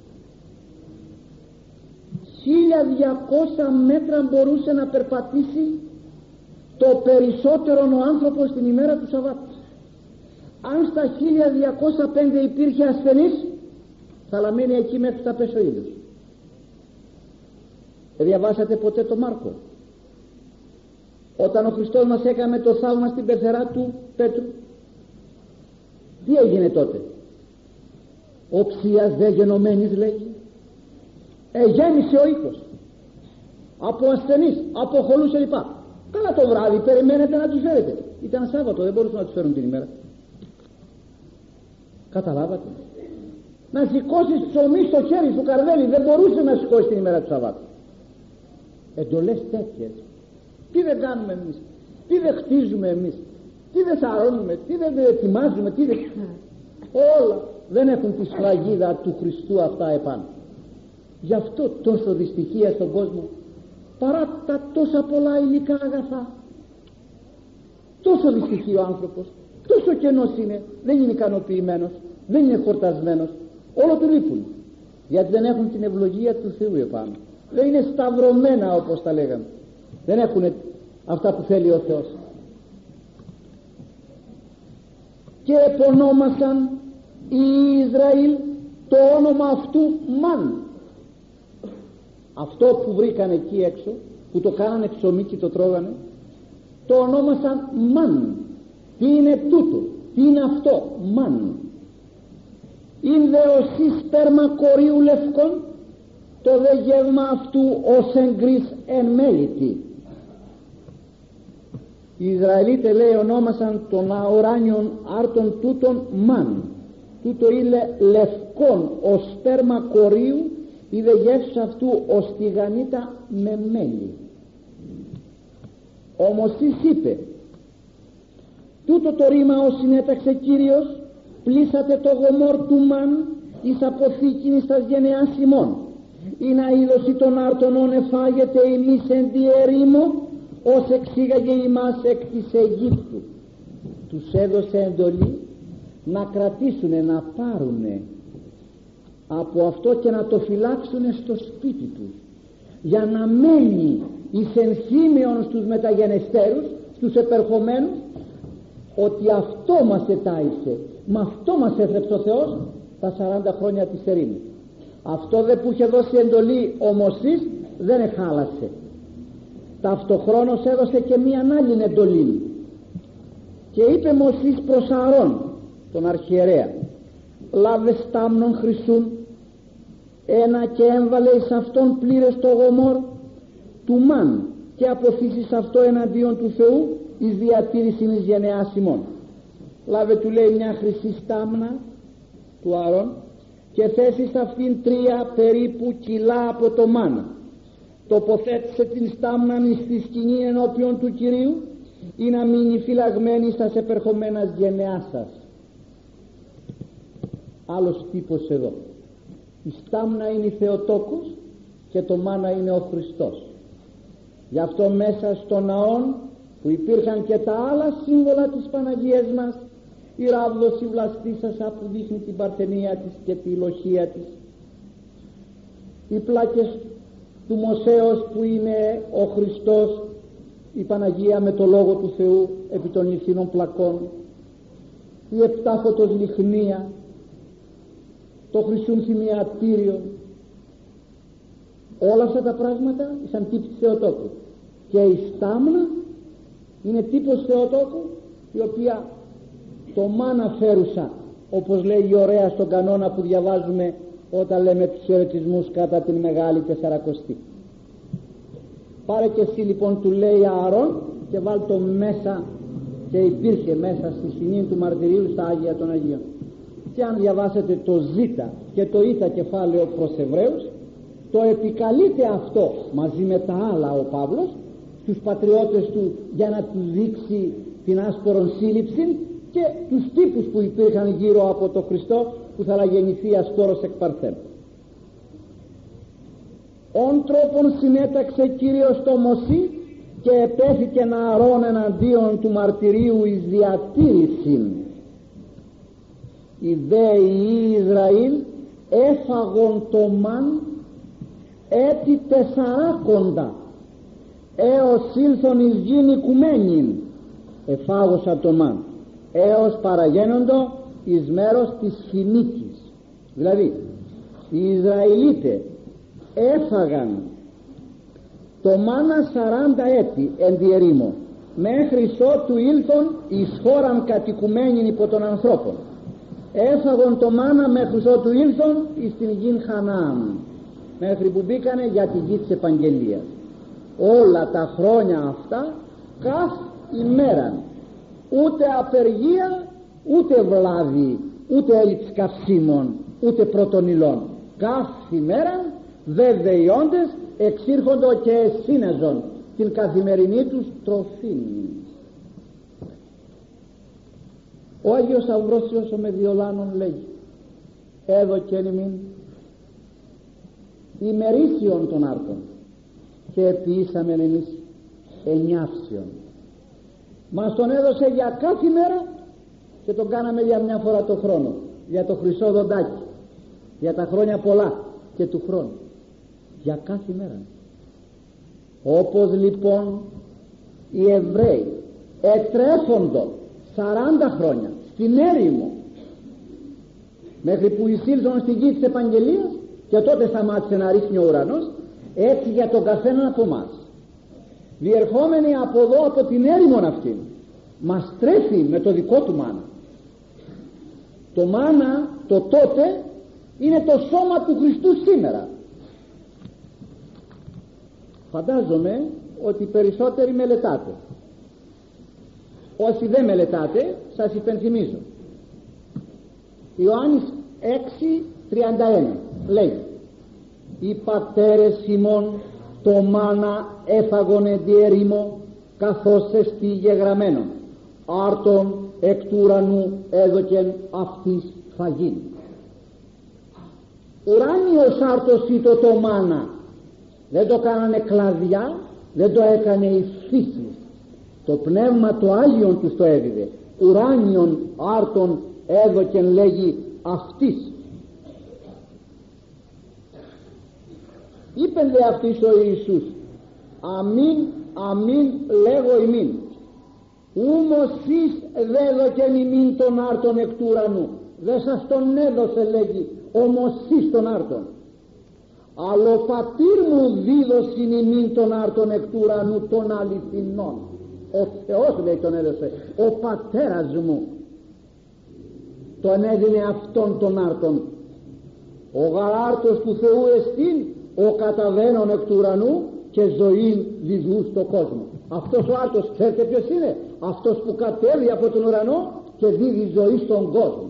1200 μέτρα μπορούσε να περπατήσει το περισσότερο ο άνθρωπος την ημέρα του Σαββάτου. Αν στα 1205 υπήρχε ασθενής, θα λαμβάνει εκεί μέχρι τα πέσει ο ήλιος. Διαβάσατε ποτέ το Μάρκο, όταν ο Χριστός μας έκανε το θαύμα στην πεθερά του Πέτρου? Τι έγινε τότε? Οψίας δε γενομένης, λέγει, γέμισε ο οίκος από ασθενείς, από χολούς κλπ. Καλά, το βράδυ περιμένετε να τους φέρετε. Ήταν Σάββατο, δεν μπορούσαν να τους φέρουν την ημέρα. Καταλάβατε? Να σηκώσεις ψωμί στο χέρι σου, καρδέλι, δεν μπορούσε να σηκώσει την ημέρα του Σαββάτου. Εντολές τέτοιες. Τι δεν κάνουμε εμείς, τι δεν χτίζουμε εμείς, τι δεν σαρώνουμε, τι δεν ετοιμάζουμε, τι δεν... όλα δεν έχουν τη σφραγίδα του Χριστού αυτά επάνω. Γι' αυτό τόσο δυστυχία στον κόσμο, παρά τα τόσα πολλά υλικά αγαθά. Τόσο δυστυχεί ο άνθρωπος, τόσο κενός είναι, δεν είναι ικανοποιημένος, δεν είναι χορτασμένος, όλο του λείπουν, γιατί δεν έχουν την ευλογία του Θεού επάνω. Δεν είναι σταυρωμένα, όπως τα λέγαμε, δεν έχουν αυτά που θέλει ο Θεός. Και επωνόμασαν οι Ισραήλ το όνομα αυτού Μαν. Αυτό που βρήκαν εκεί έξω, που το κάνανε ψωμί και το τρώγανε, το ονόμασαν Μαν. Τι είναι τούτο, τι είναι αυτό? Μαν. Είναι δε οσί σπέρμα κορίου λευκών, το δε γεύμα αυτού ως εγκρίς εν μέλητη. Οι Ισραηλίτες, λέει, ονόμασαν τον ουράνιον άρτον τούτον Μαν. Τούτο είναι λευκόν ως σπέρμα κορίου, η δε γεύση αυτού ως τηγανίτα με μέλι. Όμως εις είπε, τούτο το ρήμα ως συνέταξε Κύριος, πλήσατε το γομόρ του Μαν εις αποθήκην εις τας γενεάς ημών, ή να είδωση των άρτων εφάγεται ημείς εν τη ερήμο, ως εξήγαγε ημάς εκ της Αιγύπτου. Τους έδωσε εντολή να κρατήσουνε, να πάρουνε από αυτό και να το φυλάξουνε στο σπίτι τους, για να μένει εις ενθύμιον στους μεταγενεστέρους, στους επερχομένους, ότι αυτό μας ετάισε, με αυτό μας έθρεψε ο Θεός τα 40 χρόνια της ερήμου. Αυτό δε που είχε δώσει εντολή ο Μωσής δεν εχάλασε. Ταυτοχρόνως έδωσε και μία άλλη εντολή και είπε Μωσής προς Ααρών τον αρχιερέα, λάβε στάμνον χρυσούν ένα και έμβαλε εις αυτόν πλήρες το γομόρ του Μαν και αποθήσεις αυτό εναντίον του Θεού εις διατήρηση εις γενεάς ημών. Λάβε, του λέει, μια χρυσή στάμνα του Ααρών και θέσεις αυτήν 3 περίπου κιλά από το μάνα. Τοποθέτησε την στάμνα στη σκηνή ενώπιον του Κυρίου ή να μείνει φυλαγμένη στα επερχομένας γενεάς σας. Άλλος τύπος εδώ. Η στάμνα είναι η Θεοτόκος και το μάνα είναι ο Χριστός. Γι' αυτό μέσα στο ναόν που υπήρχαν και τα άλλα σύμβολα της Παναγίας μας, η ράβδος η βλαστήσασα που δείχνει την παρθενία της και τη λοχεία της, οι πλάκες του Μωσέως που είναι ο Χριστός, η Παναγία με το Λόγο του Θεού επί των λιθίνων πλακών, η 7φωτος λιχνία, το χρυσούν θυμιατήριο, όλα αυτά τα πράγματα σαν τύποι Θεοτόκου. Και η στάμνα είναι τύπος Θεοτόκου, η οποία το μάνα φέρουσα, όπως λέει η ωραία στον κανόνα που διαβάζουμε όταν λέμε τους ερωτισμούς κατά την Μεγάλη Τεσσαρακοστή. Πάρε και εσύ λοιπόν, του λέει Ααρών, και βάλ το μέσα, και υπήρχε μέσα στη σκηνή του μαρτυρίου στα Άγια των Αγίων. Και αν διαβάσετε το Ζ και το Ι κεφάλαιο προς Εβραίους, το επικαλείται αυτό μαζί με τα άλλα ο Παύλος στους πατριώτες του, για να τους δείξει την άσπορον σύλληψη και τους τύπους που υπήρχαν γύρω από το Χριστό, που θα αναγεννηθεί ασκόρος εκ παρθένου. «Ον τρόπον συνέταξε Κύριος το Μωσή, και επέθηκε να Ααρών εναντίον του μαρτυρίου εις διατήρησιν. Οι δέοι Ισραήλ έφαγον το μαν έτη 40 έως ήλθον εις γην οικουμένην, εφάγωσα το μαν έως παραγένοντο εις μέρος της Φινίκης». Δηλαδή οι Ισραηλίτες έφαγαν το μάνα 40 έτη εν τη ερήμο, μέχρι ότου ήλθον εις χώραν κατοικουμένην υπό των ανθρώπων. Έφαγον το μάνα μέχρι ότου ήλθον εις την γην Χαναάν, μέχρι που μπήκανε για τη γη της επαγγελίας. Όλα τα χρόνια αυτά, καθ ημέραν, ούτε απεργία, ούτε βλάβη, ούτε έλλειψη καυσίμων, ούτε πρώτων υλών. Καθ ημέραν βέβαιοι όντες εξήρχοντο και εσύνεζον την καθημερινή τους τροφή. Ο Άγιος Αμβρόσιος ο Μεδιολάνων λέγει: έδωκεν ημίν ημερήσιον των άρτων, και επιήσαμεν εμείς ενιάυσιον. Μας τον έδωσε για κάθε μέρα και τον κάναμε για μια φορά το χρόνο, για το χρυσό δοντάκι, για τα χρόνια πολλά και του χρόνου, για κάθε μέρα. Όπως λοιπόν οι Εβραίοι ετρέφοντο 40 χρόνια στην έρημο μέχρι που εισήλθαν στη γη της επαγγελίας, και τότε σταμάτησε να ρίχνει ο ουρανός, έτσι για τον καθέναν από εμάς, διερχόμενοι από εδώ, από την έρημον αυτή, μας τρέφει με το δικό του μάνα. Το μάνα το τότε είναι το σώμα του Χριστού σήμερα. Φαντάζομαι ότι περισσότεροι μελετάτε. Όσοι δεν μελετάτε, σας υπενθυμίζω. Ιωάννης 6:31 λέει: οι πατέρες ημών το μάνα έφαγον εν τη ερήμο, καθώς εστί γεγραμμένον, άρτον εκ του ουρανού έδωκεν αυτής φαγήν. Ουράνιος άρτος ήτο το μάνα, δεν το κάνανε κλαδιά, δεν το έκανε η φύση, το πνεύμα το Άγιον τους το έδιδε. Ουράνιον άρτον έδωκεν, λέγει, αυτής. Είπεν δε αυτής ο Ιησούς: αμήν αμήν λέγω ημίν, ούμος εις δέδωκεν ημίν τον άρτον εκ του ουρανού. Δεν σας τον έδωσε, λέγει, όμως εις τον άρτον, αλλά ο πατήρ μου δίδωσιν ημίν τον άρτον εκ του ουρανού των αληθινών. Ο Θεός, λέει, τον έδωσε, ο πατέρας μου τον έδινε αυτόν τον άρτον. Ο γαράρτος του Θεού εστίν ο καταβαίνων εκ του ουρανού και ζωήν διδού στο κόσμο. Αυτός ο άρτος, ξέρετε ποιος είναι? Αυτός που κατέβει από τον ουρανό και δίδει ζωή στον κόσμο.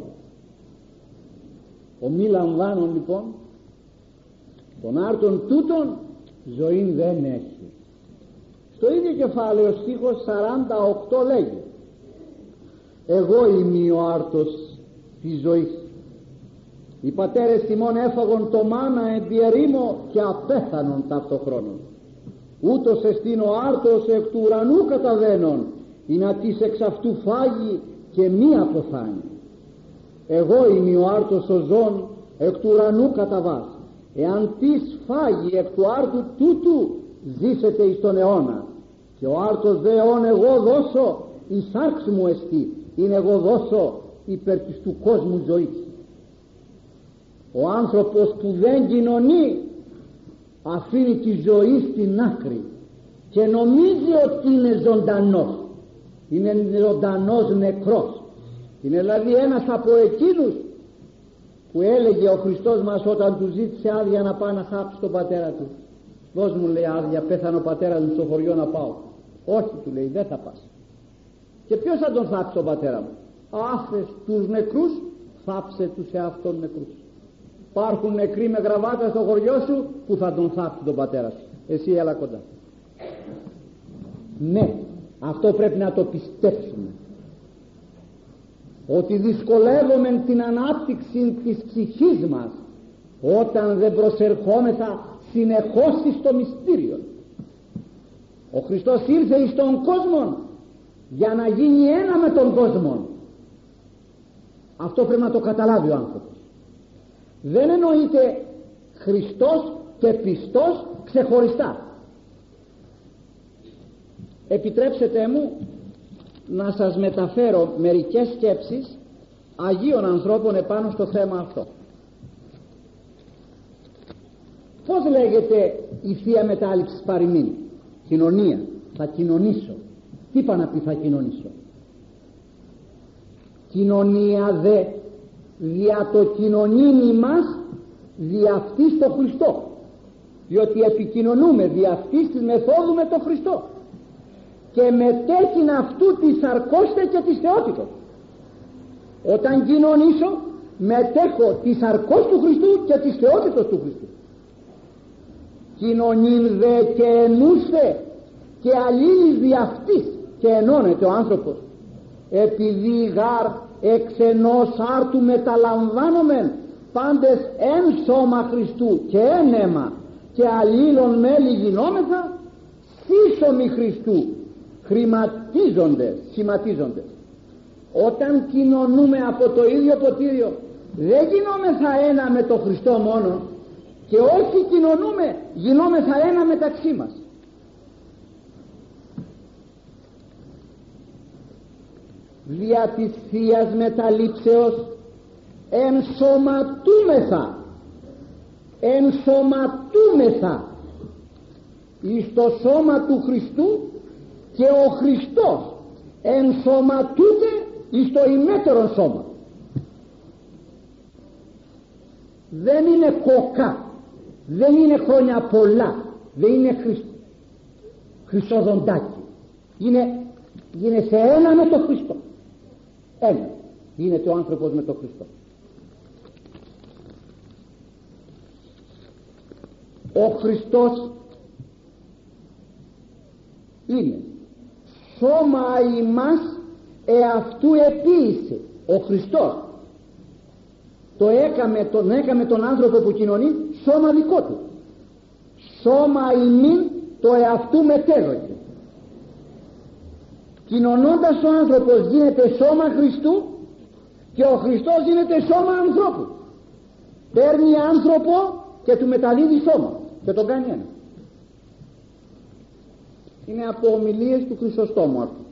Ο μη λαμβάνων λοιπόν των άρτων τούτων ζωήν δεν έχει. Στο ίδιο κεφάλαιο στίχος 48 λέγει: εγώ είμαι ο άρτος της ζωής. Οι πατέρες ημών έφαγον το μάνα εν τη ερήμο και απέθανον ταυτοχρόνων. Ούτως εστίν ο άρτος εκ του ουρανού καταβαίνον, ή να της εξ αυτού φάγει και μη αποθάνει. Εγώ είμαι ο άρτος ο ζών εκ του ουρανού καταβάς. Εάν της φάγει εκ του άρτου τούτου, ζήσετε εις τον αιώνα. Και ο άρτος δε όν εγώ δώσω, η σάρξη μου εστί, είναι εγώ δώσω υπέρ της του κόσμου ζωής. Ο άνθρωπος που δεν κοινωνεί αφήνει τη ζωή στην άκρη και νομίζει ότι είναι ζωντανός. Είναι ζωντανός νεκρός. Είναι δηλαδή ένας από εκείνους που έλεγε ο Χριστός μας όταν του ζήτησε άδεια να πάει να θάψει τον πατέρα του. Δώσ' μου, λέει, άδεια, πέθανε ο πατέρας μου στο χωριό να πάω. Όχι, του λέει, δεν θα πας. Και ποιος θα τον θάψει τον πατέρα μου? Άφες τους νεκρούς, θάψε τους εαυτόν νεκρούς. Υπάρχουν νεκροί με γραβάτα στο χωριό σου που θα τον θάψει τον πατέρα σου. Εσύ έλα κοντά. Ναι, αυτό πρέπει να το πιστέψουμε, ότι δυσκολεύουμε την ανάπτυξη της ψυχής μας όταν δεν προσερχόμεθα συνεχώς στο μυστήριο. Ο Χριστός ήρθε εις τον κόσμο για να γίνει ένα με τον κόσμο. Αυτό πρέπει να το καταλάβει ο άνθρωπος. Δεν εννοείται Χριστός και πιστός ξεχωριστά. Επιτρέψτε μου να σας μεταφέρω μερικές σκέψεις Αγίων ανθρώπων επάνω στο θέμα αυτό. Πώς λέγεται η Θεία Μετάληψη παροιμήν? Κοινωνία. Θα κοινωνήσω. Τι πάει να πει θα κοινωνήσω? Κοινωνία δε δια το κοινωνήν μας δια αυτής το Χριστό, διότι επικοινωνούμε δια αυτής της μεθόδου με το Χριστό και μετέχειν αυτού της σαρκώστε και της θεότητος. Όταν κοινωνήσω μετέχω της σαρκός του Χριστού και της θεότητος του Χριστού. Κοινωνήν δε και ενούστε και αλλήλεις δι' αυτής, και ενώνεται ο άνθρωπος, επειδή γάρ εξ ενός άρτου μεταλαμβάνομεν πάντες εν σώμα Χριστού και εν αίμα και αλλήλων μέλη γινόμεθα, σύσσωμοι Χριστού, σχηματίζονται. Όταν κοινωνούμε από το ίδιο ποτήριο, δεν γινόμεθα ένα με το Χριστό μόνο, και όχι κοινωνούμε, γινόμεθα ένα μεταξύ μας. Δια της Θείας Μεταλήψεως ενσωματούμεθα εις το σώμα του Χριστού, και ο Χριστός ενσωματούται εις το ημέτερο σώμα. Δεν είναι κοκά, δεν είναι χρόνια πολλά, δεν είναι χρυσοδοντάκι, είναι σε ένα με το Χριστό. Ένα γίνεται ο άνθρωπος με το Χριστό. Ο Χριστός είναι σώμα ημάς εαυτού επίησε. Ο Χριστός τον έκαμε τον άνθρωπο που κοινωνεί σώμα δικό του. Σώμα ημίν το εαυτού μετέδωκε. Κοινωνώντας ο άνθρωπος γίνεται σώμα Χριστού, και ο Χριστός γίνεται σώμα ανθρώπου. Παίρνει άνθρωπο και του μεταδίδει σώμα και τον κάνει ένα. Είναι από ομιλίες του Χρυσοστόμου αυτού.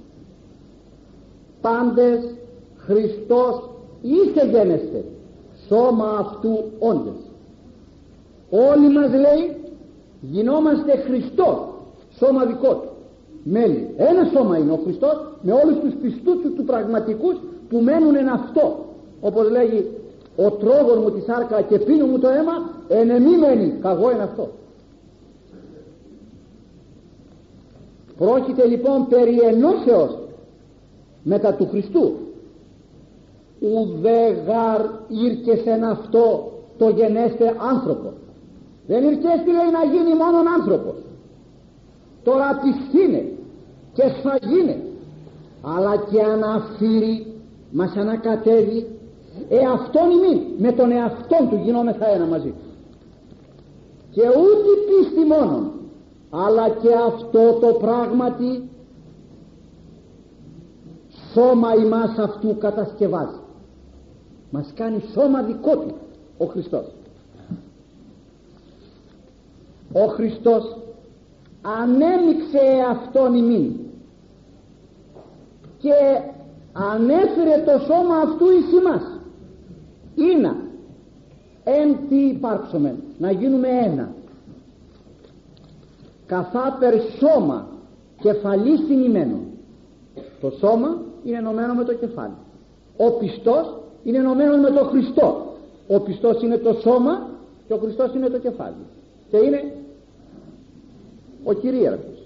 Πάντες Χριστός είστε γένεστε, σώμα αυτού όντες. Όλοι μας, λέει, γινόμαστε Χριστό, σώμα δικό του, μέλη. Ένα σώμα είναι ο Χριστός, με όλους τους πιστούς του πραγματικούς που μένουν εν αυτό. Όπως λέγει, ο τρώγων μου τη σάρκα και πίνω μου το αίμα, εν εμή μένει, καγώ εν αυτό. Πρόκειται λοιπόν περί ενώσεως μετά του Χριστού. Ουδέ γάρ ήρκεσεν αυτό το γενέστε άνθρωπο. Δεν ήρκεστη, λέει, να γίνει μόνον άνθρωπος. Τώρα πισθήνε και σφαγίνε, αλλά και αναφύρει, μας ανακατεύει εαυτόν ημίν, με τον εαυτόν του γινόμεθα ένα μαζί. Και ούτε πίστη μόνον, αλλά και αυτό το πράγματι σώμα ημάς αυτού κατασκευάζει. Μας κάνει σώμα δικό του ο Χριστός. Ο Χριστός ανέμειξε αυτόν ημίν και ανέφερε το σώμα αυτού εις ημάς. Είναι εν τι υπάρξομεν, να γίνουμε ένα. Καθάπερ σώμα κεφαλή συνημένων. Το σώμα είναι ενωμένο με το κεφάλι. Ο πιστός είναι ενωμένο με τον Χριστό. Ο πιστός είναι το σώμα και ο Χριστός είναι το κεφάλι και είναι ο κυρίαρχος.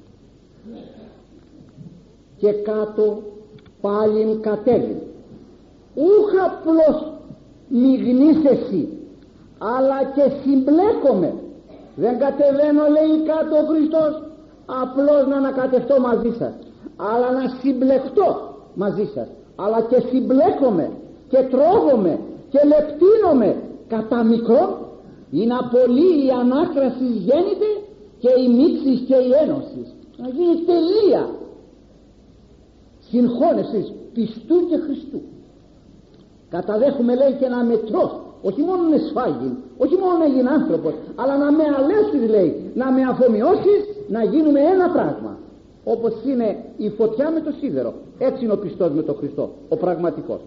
Και κάτω πάλιν κατέβην, ούχ απλώς μειγνείς εσύ, αλλά και συμπλέκομαι. Δεν κατεβαίνω, λέει, κάτω ο Χριστός απλώς να ανακατευτώ μαζί σας, αλλά να συμπλεχτώ μαζί σας, αλλά και συμπλέκομαι και τρώγομαι και λεπτύνομαι κατά μικρό, είναι πολύ η ανάκραση γέννηται και η μίξη και η ένωση, να γίνει τελεία συγχώνευσης πιστού και Χριστού. Καταδέχομαι, λέει, και να μετρώ, όχι μόνο να σφάγει, όχι μόνο να γίνει άνθρωπος, αλλά να με αλέσεις, λέει, να με αφομοιώσεις, να γίνουμε ένα πράγμα, όπως είναι η φωτιά με το σίδερο. Έτσι είναι ο πιστός με τον Χριστό, ο πραγματικός.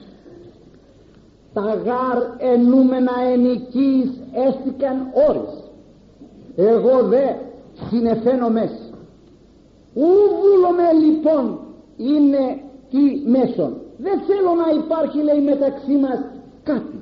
Τα γάρ ενούμενα ενικής έστικαν όρις, εγώ δε συνεφαίνω μέση. Ου βούλομαι λοιπόν είναι τι μέσον, δεν θέλω να υπάρχει, λέει, μεταξύ μας κάτι.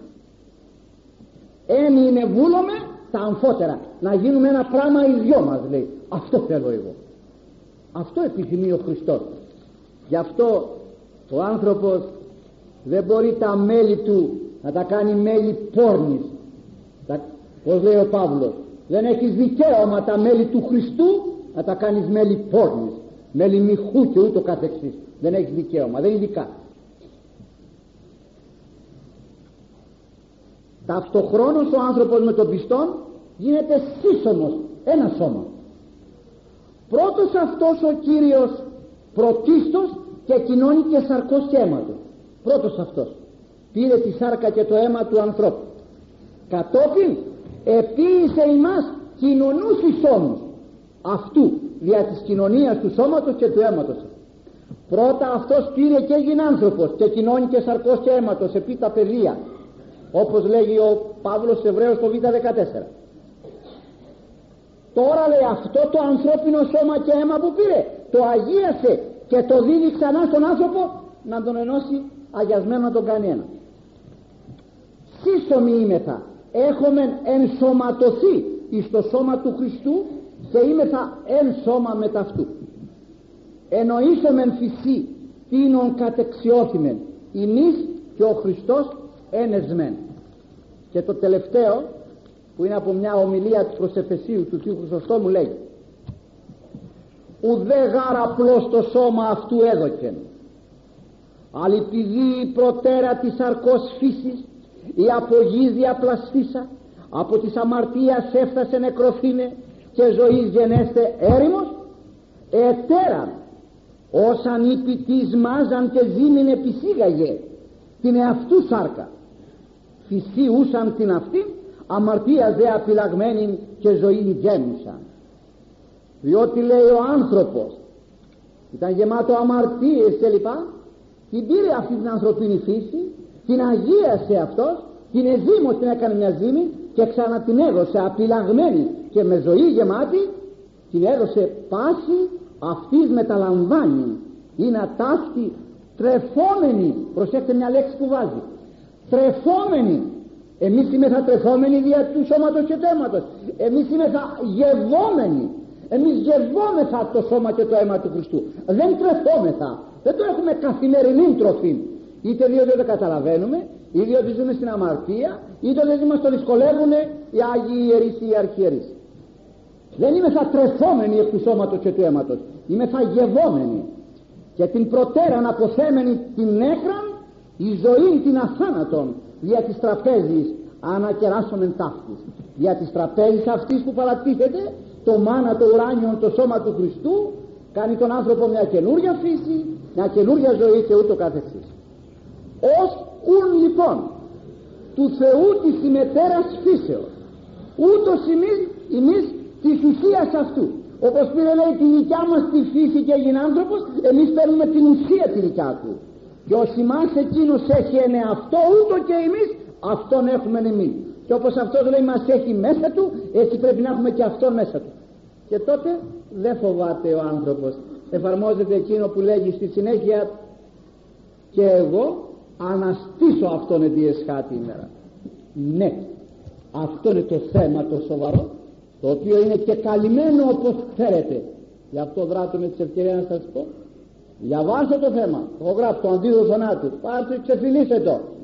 Είναι βούλομαι τα αμφότερα, να γίνουμε ένα πράγμα οι δυο μας, λέει. Αυτό θέλω εγώ, αυτό επιθυμεί ο Χριστός. Γι' αυτό ο άνθρωπος δεν μπορεί τα μέλη του να τα κάνει μέλη πόρνης. Πως λέει ο Παύλος, δεν έχεις δικαίωμα τα μέλη του Χριστού να τα κάνεις μέλη πόρνης, μέλη μυχού και ούτω καθεξής. Δεν έχεις δικαίωμα, δεν είναι δικά. Ταυτοχρόνως ο άνθρωπος με τον πιστόν γίνεται σύσσωμος, ένα σώμα. Πρώτος αυτός ο Κύριος πρωτίστως και κοινώνει και σαρκός και αίματος. Πρώτος αυτός πήρε τη σάρκα και το αίμα του ανθρώπου, κατόπιν επίησε ημάς κοινωνούς ισόμους αυτού δια της κοινωνίας του σώματος και του αίματος. Πρώτα αυτός πήρε και έγινε άνθρωπος και κοινώνει και σαρκός και αίματος επί τα παιδεία, όπως λέγει ο Παύλος στους Εβραίους το Β14. Τώρα, λέει, αυτό το ανθρώπινο σώμα και αίμα που πήρε το αγίασε και το δίδει ξανά στον άνθρωπο να τον ενώσει αγιασμένο, να τον κάνει ένα. Σύσσωμοι είμεθα, έχουμε ενσωματωθεί εις το σώμα του Χριστού και είμεθα εν σώμα με ταυτού. Εννοήσομεν φυσί τίνον κατεξιώθημεν ημείς και ο Χριστός ένεσμεν. Και το τελευταίο, που είναι από μια ομιλία της προς Εφεσίου του Θείου Χρυσοστόμου, λέει: ουδέ γάρ απλώς το σώμα αυτού έδωκεν, αλλά επειδή η προτέρα της σαρκός φύσης η απογής διαπλασθήσα, από της αμαρτίας έφτασε νεκροφήνε και ζωής γενέστε έρημος, ετέραν όσαν οι ποιητής μάζαν και ζήμην επισήγαγε την εαυτού σάρκα, φυσίουσαν την αυτή, αμαρτία δε απειλαγμένη και ζωή γέμουσαν. Διότι, λέει, ο άνθρωπος ήταν γεμάτο αμαρτίες και λοιπά, την πήρε αυτή την ανθρωπίνη φύση, την αγίασε αυτός, την εδήμως την έκανε μια ζήμη και ξανά την έδωσε απειλαγμένη και με ζωή γεμάτη, την έδωσε πάση αυτής μεταλαμβάνει, είναι ατάφτη τρεφόμενη. Προσέξτε μια λέξη που βάζει, τρεφόμενη. Εμείς είμεθα τρεφόμενοι δια του σώματος και του αίματος, εμείς είμεθα γευόμενοι, εμείς γευόμεθα το σώμα και το αίμα του Χριστού, δεν τρεφόμεθα, δεν το έχουμε καθημερινή τροφή, είτε διότι δεν το καταλαβαίνουμε, ή διότι ζούμε στην αμαρτία, είτε διότι μας το δυσκολεύουν οι Άγιοι Ιερείς ή οι Αρχιερείς. Δεν είμεθα τρεφόμενοι εκ του σώματος και του αίματος, είμεθα γευόμενοι, και την προτέραν αποθέμενη την νέκραν, η ζωή την αθάνατον, δια της τραπέζης ανακεράσομεν ταύτης. Δια της τραπέζης αυτής που παρατίθεται το μάνα, το ουράνιο, το σώμα του Χριστού, κάνει τον άνθρωπο μια καινούρια φύση, μια καινούρια ζωή και ούτω καθεξής. Ως ουν λοιπόν του Θεού της ημετέρας φύσεως, ούτως εμείς της ουσίας αυτού. Όπως πήρε, λέει, τη δικιά μας τη φύση και έγινε άνθρωπος, εμείς παίρνουμε την ουσία τη δικιά του. Και ως ημάς εκείνος έχει εν εαυτό, ούτω και εμείς αυτόν έχουμε εμείς. Και όπως αυτός, λέει, μας έχει μέσα του, έτσι πρέπει να έχουμε και αυτόν μέσα του. Και τότε δεν φοβάται ο άνθρωπος. Εφαρμόζεται εκείνο που λέγει στη συνέχεια: και εγώ αναστήσω αυτόν ετή εσχάτη ημέρα. Ναι, αυτό είναι το θέμα το σοβαρό, το οποίο είναι και καλυμμένο όπως ξέρετε. Γι' αυτό δράτω με τις ευκαιρίες να σας πω, διαβάστε το θέμα, το έχω γράψει, το αντίδοτο θανάτου, πάρτε, ξεφυλίστε το,